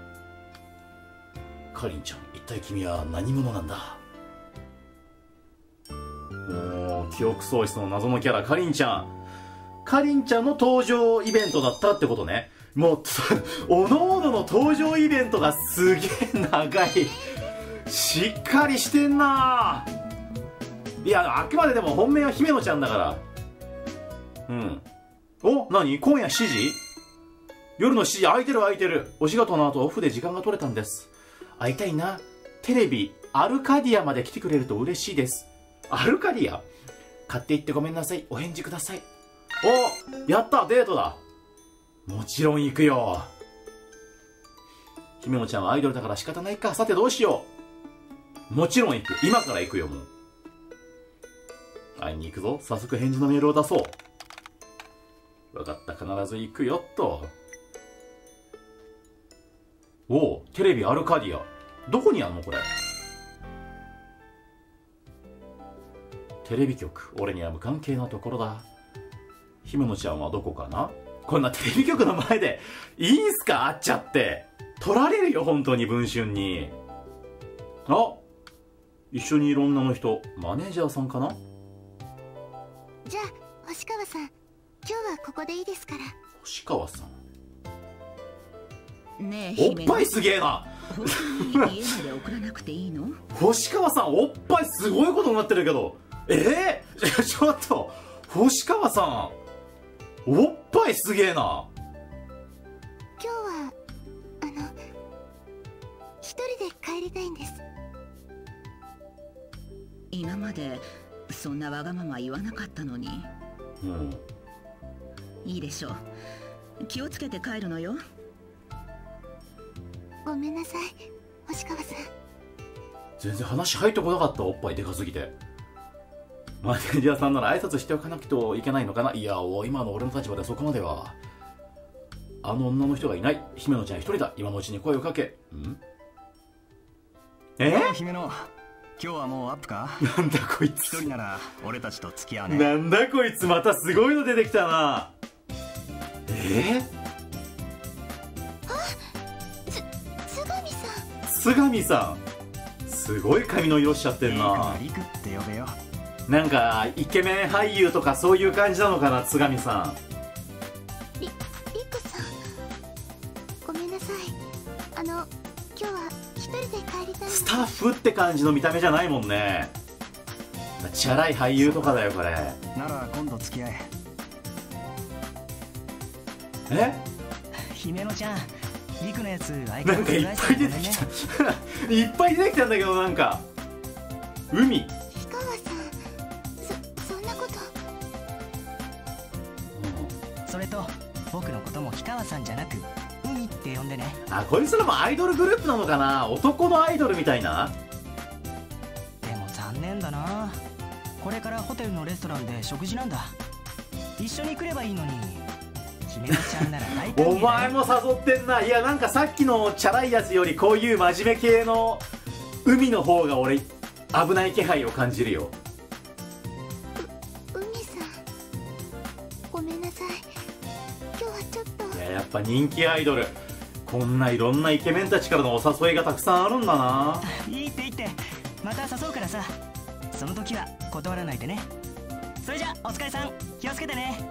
かりんちゃん、一体君は何者なんだ？おー記憶喪失の謎のキャラかりんちゃん。かりんちゃんの登場イベントだったってことね。もうおのおのの登場イベントがすげえ長い。しっかりしてんな。いや、あくまででも本命は姫野ちゃんだから。うん。お、何？今夜7時？夜の7時、空いてる空いてる。お仕事の後オフで時間が取れたんです。会いたいな。テレビアルカディアまで来てくれると嬉しいです。アルカディア？買っていってごめんなさい。お返事ください。お、やった、デートだ。もちろん行くよ。姫野ちゃんはアイドルだから仕方ないか。さてどうしよう。もちろん行く。今から行くよ、もう。会いに行くぞ。早速返事のメールを出そう。わかった、必ず行くよっと。おう、テレビアルカディア。どこにあんのこれ。テレビ局、俺には無関係なところだ。姫野ちゃんはどこかな。こんなテレビ局の前でいいんすか？会っちゃって取られるよ、本当に。文春に。あ、一緒にいる女の人、マネージャーさんかな。 じゃあ星川さん、今日はここでいいですから。 星川さん、 ねえ、 おっぱいすげえな。 本当に家まで送らなくていいの？ 星川さん、おっぱいすごいことになってるけど。ちょっと星川さん、おっぱいすげえな。 今日は一人で帰りたいんです。 今までそんなわがまま言わなかったのに。 うん、 いいでしょう。気をつけて帰るのよ。 ごめんなさい、星川さん。 全然話入ってこなかった。おっぱいでかすぎて。マネージャーさんなら挨拶しておかなくてはいけないのかな。いや、今の俺の立場でそこまでは。あの女の人がいない。姫野ちゃん一人だ。今のうちに声をかけ。 姫野、今日はもうアップか？ なんだこいつ。 一人なら俺たちと付き合わね。 なんだこいつ、またすごいの出てきたな。 津上さん。 津上さん、すごい髪の色しちゃってんな。 リクって呼べよ。 なんかイケメン俳優とかそういう感じなのかな、津上さん。 リクさん、ごめんなさい。今日は一人で帰りたい。 スタッフって感じの見た目じゃないもんね。チャラい俳優とかだよこれ。 なら今度付き合え。 姫野ちゃん、リクのやつ相なんかいっぱい出てきた。いっぱい出てきたんだけど、なんか海。 氷川さん、そんなこと。 それと僕のことも氷川さんじゃなく海って呼んでね。 あ、こいつらもアイドルグループなのかな。男のアイドルみたいな。 でも残念だな。これからホテルのレストランで食事なんだ。一緒に来ればいいのに。姫野ちゃんなら大体お前も誘ってんな。いや、なんかさっきのチャラいやつよりこういう真面目系の海の方が俺危ない気配を感じるよ。 海さん、ごめんなさい。今日はちょっと。 いや、やっぱ人気アイドル、こんないろんなイケメンたちからのお誘いがたくさんあるんだな。 いいっていいって、また誘うからさ。その時は断らないでね。それじゃお疲れさん、気をつけてね。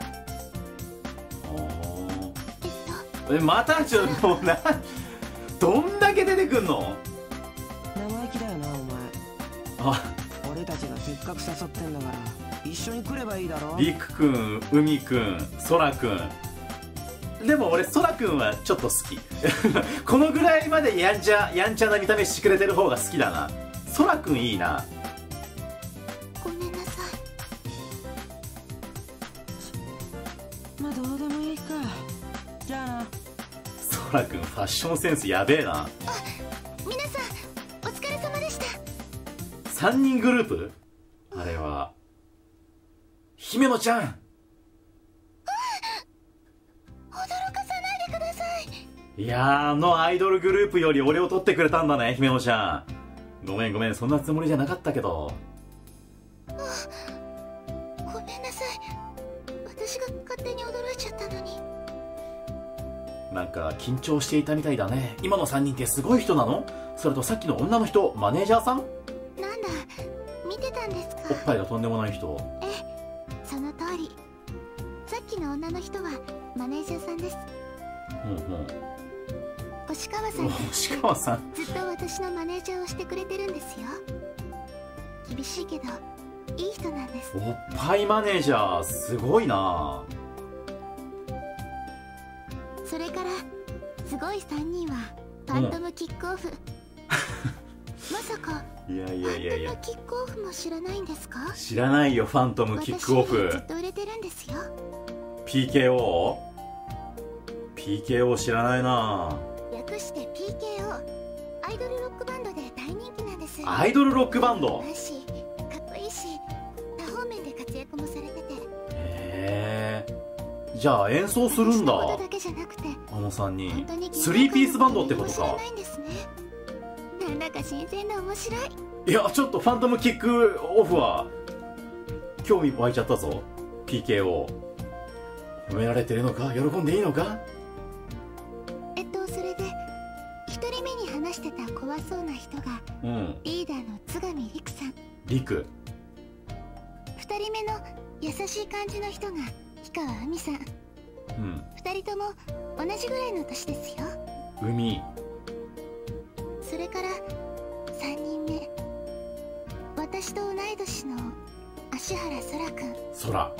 またちょっともうどんだけ出てくんの。 生意気だよなお前。 あ、 俺たちがせっかく誘ってんだから一緒に来ればいいだろ。 りくくん、海くん、そらくん。でも俺そらくんはちょっと好き。このぐらいまでやんちゃな見た目してくれてる方が好きだな。そらくんいいな。 ごめんなさい。 まあどうでもいいか。じゃあな。 そらくんファッションセンスやべえな。 皆さんお疲れ様でした。 3人グループ。あれは姫野ちゃん。 驚かさないでください。 いやー、あのアイドルグループより俺を取ってくれたんだね、姫野ちゃん。ごめん、そんなつもりじゃなかったけど。 ごめんなさい。私が勝手に驚いちゃったのに。 なんか緊張していたみたいだね。今の3人ってすごい人なの？それとさっきの女の人、マネージャーさん？ なんだ、見いてたんですか。 おっぱいがとんでもない人。 ええ、その通り。さっきの女の人はマネージャーさんです。星川さん。 星川さん、 ずっと私のマネージャーをしてくれてるんですよ。厳しいけどいい人なんです。 おっぱいマネージャーすごいな。 それからすごい3人はファントムキックオフ、まさかいやいやいやいや、 ファントムキックオフも知らないんですか。 知らないよ。ファントムキックオ私よりずフっと売れてるんですよ。 PKO 知らないな。 略して PKO。 アイドルロックバンドで大人気なんです。 アイドルロックバンド。 だしかっこいいし多方面で活躍もされてて。 へえ、じゃあ演奏するんだ。 私のことだけじゃなくてあの3人本当にスリーピースバンドってこと知らか。 ないんですね。なんだか新鮮で面白い。 いやちょっとファントムキックオフは興味湧いちゃったぞ。 PKO 褒められてるのか、喜んでいいのか。 それで1人目に話してた怖そうな人がリーダーの津上陸さん。 陸。 2人目の優しい感じの人が氷川海さん。2人とも同じぐらいの年ですよ。 海。 それから3人目、私と同い年の芦原空くん。 空。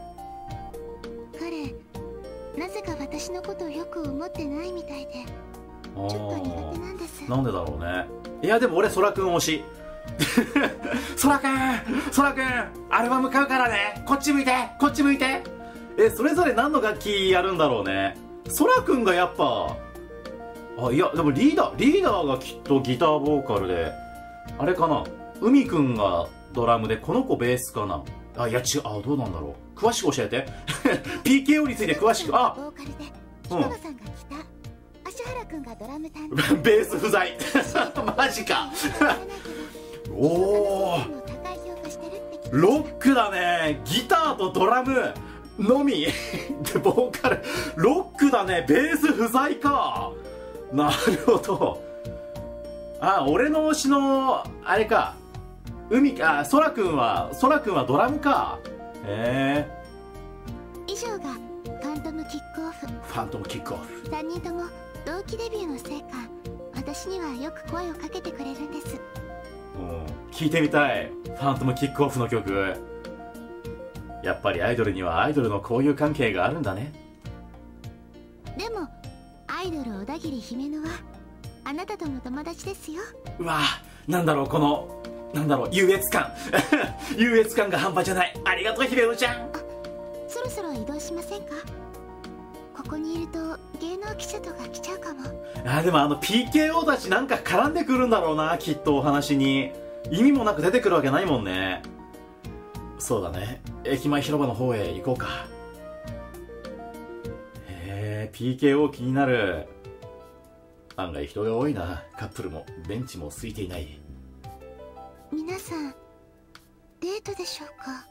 彼なぜか私のことをよく思ってないみたいでちょっと苦手なんです。 なんでだろうね。いやでも俺空くん推し。空くんアルバム買うからね、こっち向いてこっち向いて。それぞれ何の楽器やるんだろうね。空くんがやっぱ、いやでもリーダーがきっとギターボーカルで、あれかな、海くんがドラムでこの子ベースかな。いや違う、どうなんだろう、詳しく教えて。PKO について詳しく。 ボーカルで氷川さんがギター、芦原くんがドラム担当。 ベース不在。マジか。おお、ロックだね。ギターとドラムのみでボーカル、ロックだね。ベース不在か。なるほど。俺の推しのあれか、空くんはドラムか。へえ。 以上がファントムキックオフ。 ファントムキックオフ。 3人とも同期デビューのせいか私にはよく声をかけてくれるんです。 聞いてみたい、ファントムキックオフの曲。やっぱりアイドルにはアイドルの交友関係があるんだね。 でもアイドル小田切姫乃はあなたとも友達ですよ。 うわ、なんだろうこの、優越感。優越感が半端じゃない。ありがとう姫乃ちゃん。 そろそろ移動しませんか。ここにいると芸能記者とか来ちゃうかも。 でもPKO たちなんか絡んでくるんだろうな、きっとお話に。意味もなく出てくるわけないもんね。そうだね、駅前広場の方へ行こうか。PKO 気になる。案外人が多いな。カップルもベンチも空いていない。 皆さんデートでしょうか。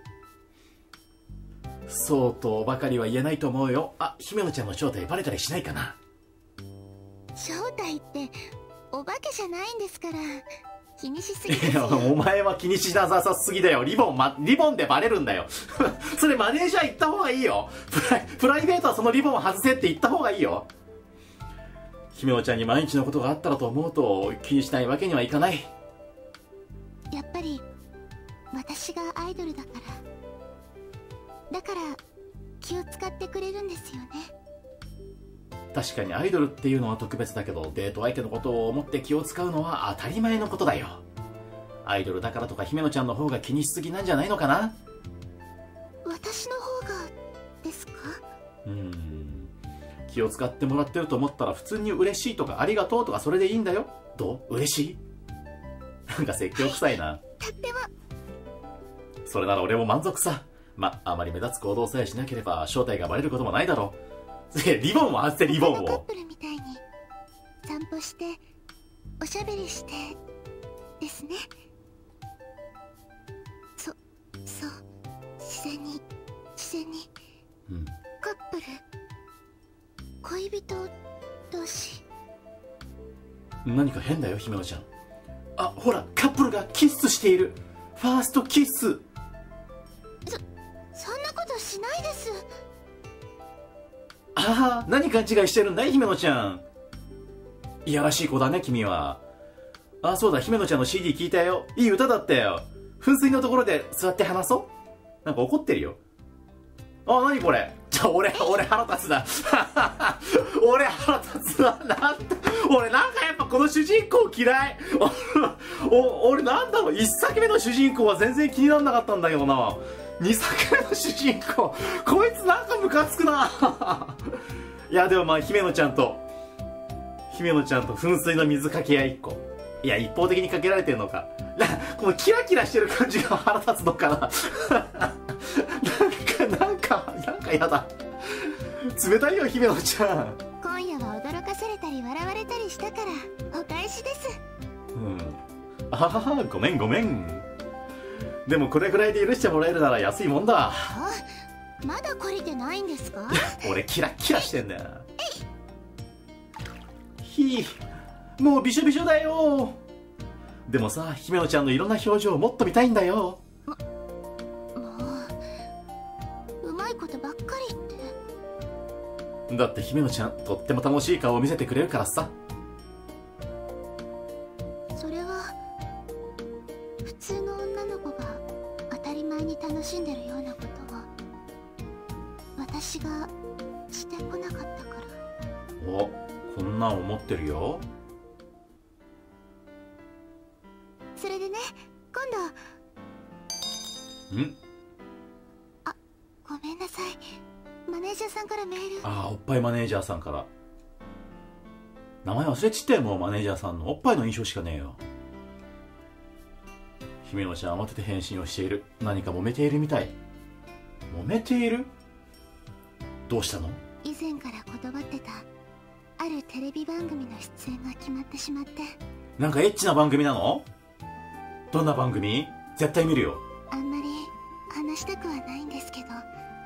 そうとばかりは言えないと思うよ。姫乃ちゃんの正体バレたりしないかな。 正体ってお化けじゃないんですから気にしすぎですよ。 お前は気にしなさすぎだよ。リボンでバレるんだよ。それマネージャー言った方がいいよ。プライベートはそのリボンを外せって言った方がいいよ。姫乃ちゃんに毎日のことがあったらと思うと気にしないわけにはいかない。 やっぱり私がアイドルだから気を使ってくれるんですよね。 確かにアイドルっていうのは特別だけど、デート相手のことを思って気を使うのは当たり前のことだよ。アイドルだからとか姫乃ちゃんの方が気にしすぎなんじゃないのかな。 私の方がですか。 気を使ってもらってると思ったら普通に嬉しいとかありがとうとかそれでいいんだよ。どう？嬉しい？なんか説教臭いな。 とっても。 それなら俺も満足さ。あまり目立つ行動さえしなければ正体がバレることもないだろう。リボンを外せ、リボンを。 カップルみたいに散歩しておしゃべりしてですね。そう自然にカップル、恋人同士。 何か変だよ姫乃ちゃん。ほらカップルがキスしている。 ファーストキス。 そんなことしないです。 ああ、何勘違いしてるんだい、姫野ちゃん。いやらしい子だね、君は。あ、そうだ、姫野ちゃんの CD 聞いたよ。いい歌だったよ。噴水のところで座って話そう。なんか怒ってるよ。あ、なにこれ。じゃあ俺腹立つな。俺腹立つな。俺なんかやっぱこの主人公嫌い。俺なんだろう、1作目の主人公は全然気にならなかったんだけどな。2作目の主人公、こいつなんかムカつくな。いやでもまあ姫野ちゃんと噴水の水かけ合い1個。いや一方的にかけられてるのか。このキラキラしてる感じが腹立つのかな。なんかやだ。冷たいよ姫野ちゃん。 今夜は驚かされたり笑われたりしたからお返しです。 あはは、ごめん。でもこれぐらいで許してもらえるなら安いもんだ。 まだ懲りてないんですか？ 俺キラキラしてんだよ。もうびしょびしょだよ。でもさ、姫野ちゃんのいろんな表情をもっと見たいんだよ。 もううまいことばっかりって。 だって姫野ちゃんとっても楽しい顔を見せてくれるからさ。 それは普通の女の子が当たり前に楽しんでるようなことを私がしてこなかったから。 お、こんなん思ってるよ。 それでね、今度。あ、ごめんなさい。マネージャーさんからメール。 ああ、おっぱいマネージャーさんから。名前忘れちったよ、もうマネージャーさんの。おっぱいの印象しかねえよ。姫野ちゃん慌てて返信をしている。何か揉めているみたい。揉めている？どうしたの？ 以前から断ってたあるテレビ番組の出演が決まってしまって。 なんかエッチな番組なの？どんな番組？絶対見るよ。 あんまり話したくはないんですけど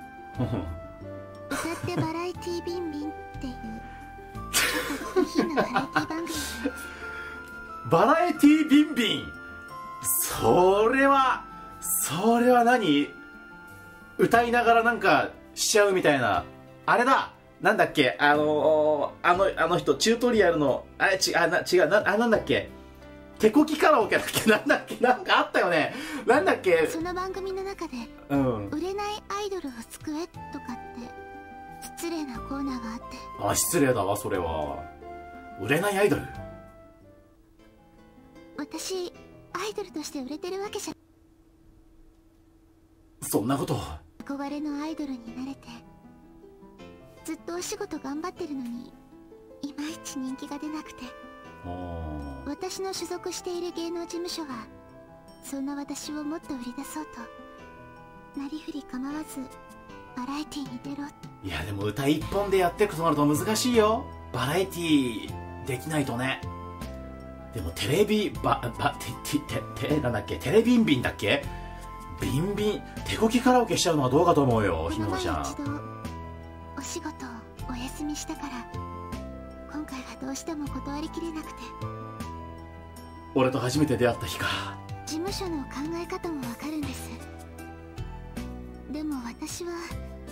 歌ってバラエティビンビンっていうちょっと下品なバラエティ番組なんです。 バラエティビンビン。それは何？歌いながらなんかしちゃうみたいな。あれだ、なんだっけ、あの人、チュートリアルの、なんだっけ、手こきカラオケだっけ、なんだっけ、なんかあったよね。なんだっけ。 その番組の中で、売れないアイドルを救えとかって失礼なコーナーがあって。 あ、失礼だわ、それは。売れないアイドル。 私、アイドルとして売れてるわけじゃ。 そんなこと。 憧れのアイドルになれてずっとお仕事頑張ってるのにいまいち人気が出なくて。私の所属している芸能事務所はそんな私をもっと売り出そうとなりふり構わずバラエティに出ろ。 いやでも歌一本でやっていくとなると難しいよ。バラエティできないとね。でもテレビなんだっけ、テレビンビンだっけ、ビンビン手こきカラオケしちゃうのはどうかと思うよ、姫野ちゃん。 一度お仕事をお休みしたから今回はどうしても断りきれなくて。 俺と初めて出会った日か。 事務所の考え方もわかるんです。でも私は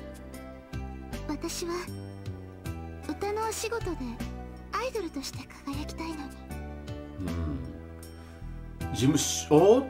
歌のお仕事でアイドルとして輝きたいのに。 事務所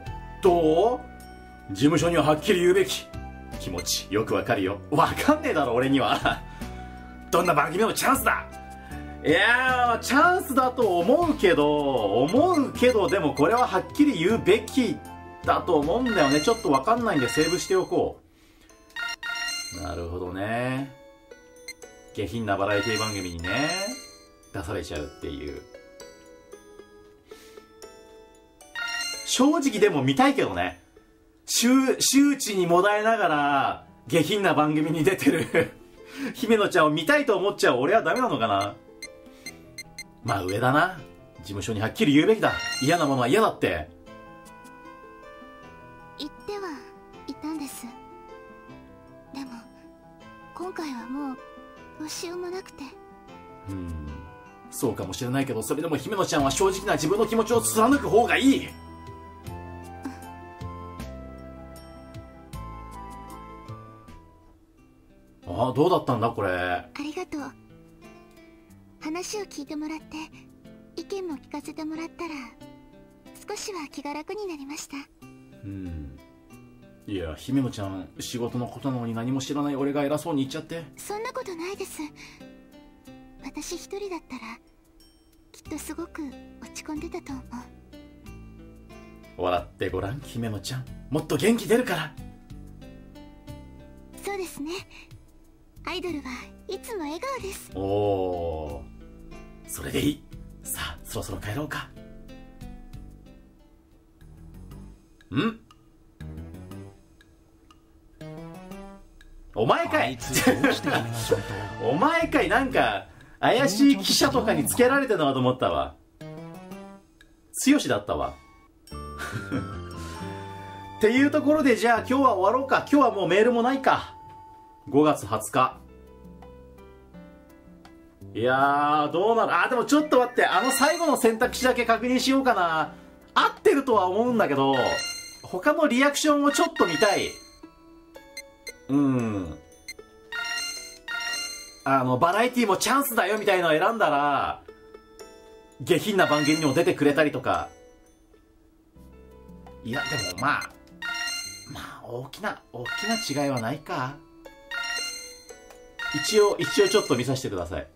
にははっきり言うべき。気持ちよくわかるよ。わかんねえだろ俺には。どんな番組でもチャンスだ。いやーチャンスだと思うけどでもこれははっきり言うべきだと思うんだよね。ちょっとわかんないんでセーブしておこう。なるほどね。下品なバラエティ番組にね出されちゃうっていう。正直でも見たいけどね。周知にもだえながら下品な番組に出てる姫野ちゃんを見たいと思っちゃう俺はダメなのかな。まあ上だな。事務所にはっきり言うべきだ。嫌なものは嫌だって言ってはいたんです。でも今回はもうどうしようもなくて。 そうかもしれないけど、それでも姫野ちゃんは正直な自分の気持ちを貫く方がいい。 あ、どうだったんだこれ。 ありがとう。話を聞いてもらって意見も聞かせてもらったら少しは気が楽になりました。 いや、姫野ちゃん仕事のことなのに何も知らない俺が偉そうに言っちゃって。 そんなことないです。私一人だったらきっとすごく落ち込んでたと思う。 笑ってごらん姫野ちゃん、もっと元気出るから。 そうですね、アイドルはいつも笑顔です。 おお、それでいい。さあそろそろ帰ろうか。お前かいお前かい。なんか怪しい記者とかにつけられてるのかと思ったわ。剛だったわっていうところで、じゃあ今日は終わろうか。今日はもうメールもないか。5月20日。いやー、どうなる。あ、でもちょっと待って、最後の選択肢だけ確認しようかな。合ってるとは思うんだけど、他のリアクションをちょっと見たい。バラエティもチャンスだよみたいなのを選んだら、下品な番組にも出てくれたりとか。いや、でもまあ大きな違いはないか。一応ちょっと見させてください。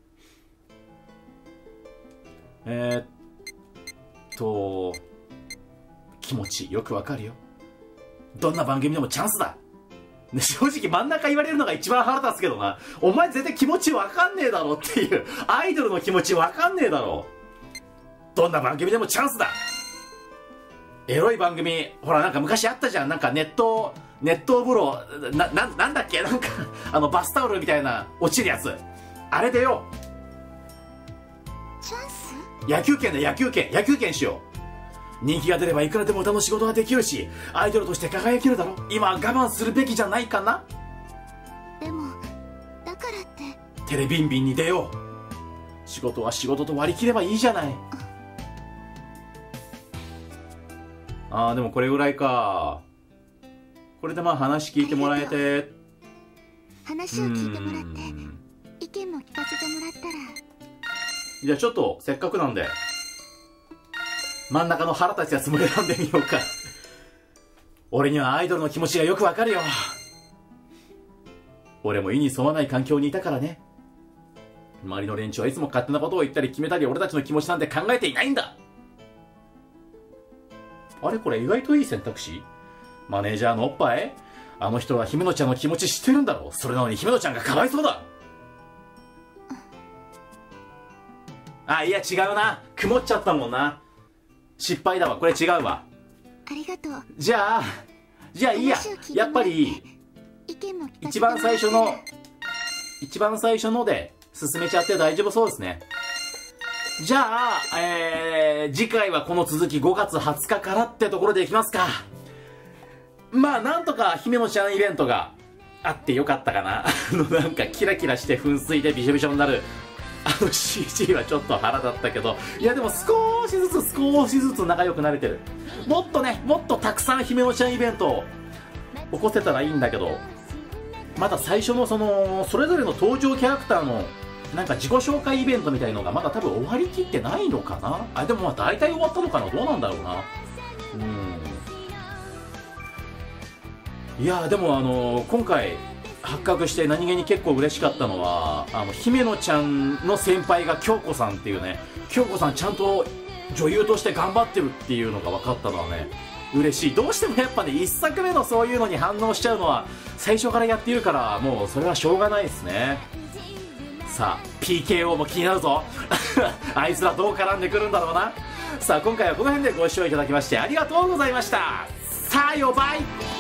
気持ちよくわかるよ。どんな番組でもチャンスだ。正直真ん中言われるのが一番腹立つけどな。お前絶対気持ちわかんねえだろっていう。アイドルの気持ちわかんねえだろ。どんな番組でもチャンスだ。エロい番組、ほらなんか昔あったじゃん。なんか熱湯風呂、なんだっけ、なんかバスタオルみたいな落ちるやつ。あれでよ。 チャンス？ 野球券だ、野球券しよう。人気が出ればいくらでも歌の仕事ができるし、アイドルとして輝けるだろ。今は我慢するべきじゃないかな。 でもだからってテレビンビンに出よう。仕事は仕事と割り切ればいいじゃない。でもこれぐらいか。これでまあ話聞いてもらえて、 話を聞いてもらって意見も聞かせてもらったら、 じゃあちょっとせっかくなんで真ん中の腹立つやつも選んでみようか。俺にはアイドルの気持ちがよくわかるよ。俺も意に沿わない環境にいたからね。周りの連中はいつも勝手なことを言ったり決めたり、俺たちの気持ちなんて考えていないんだ。あれこれ意外といい選択肢。マネージャーのおっぱい。あの人は姫野ちゃんの気持ち知ってるんだろう。それなのに姫野ちゃんがかわいそうだ。いや違うな。曇っちゃったもんな。失敗だわ。これ違うわ。 ありがとう。 じゃあいいや。やっぱり一番最初ので進めちゃって大丈夫そうですね。じゃあ、次回はこの続き5月20日からってところでいきますか。まあなんとか姫野ちゃんイベントがあってよかったかな。なんかキラキラして噴水でびしょびしょになるCG はちょっと腹だったけど、いやでも少しずつ仲良くなれてる。もっとたくさん姫野ちゃんイベントを起こせたらいいんだけど、まだ最初のそれぞれの登場キャラクターのなんか自己紹介イベントみたいのがまだ多分終わりきってないのかな。でもまあ大体終わったのかな。どうなんだろうな。いやでも今回発覚して何気に結構嬉しかったのは、姫野ちゃんの先輩が京子さんっていうね。京子さんちゃんと女優として頑張ってるっていうのが分かったのはね、嬉しい。どうしてもやっぱね、1作目のそういうのに反応しちゃうのは最初からやっているから、もうそれはしょうがないですね。さあ PKO も気になるぞあいつらどう絡んでくるんだろうな。さあ今回はこの辺でご視聴いただきましてありがとうございました。さあよバイ。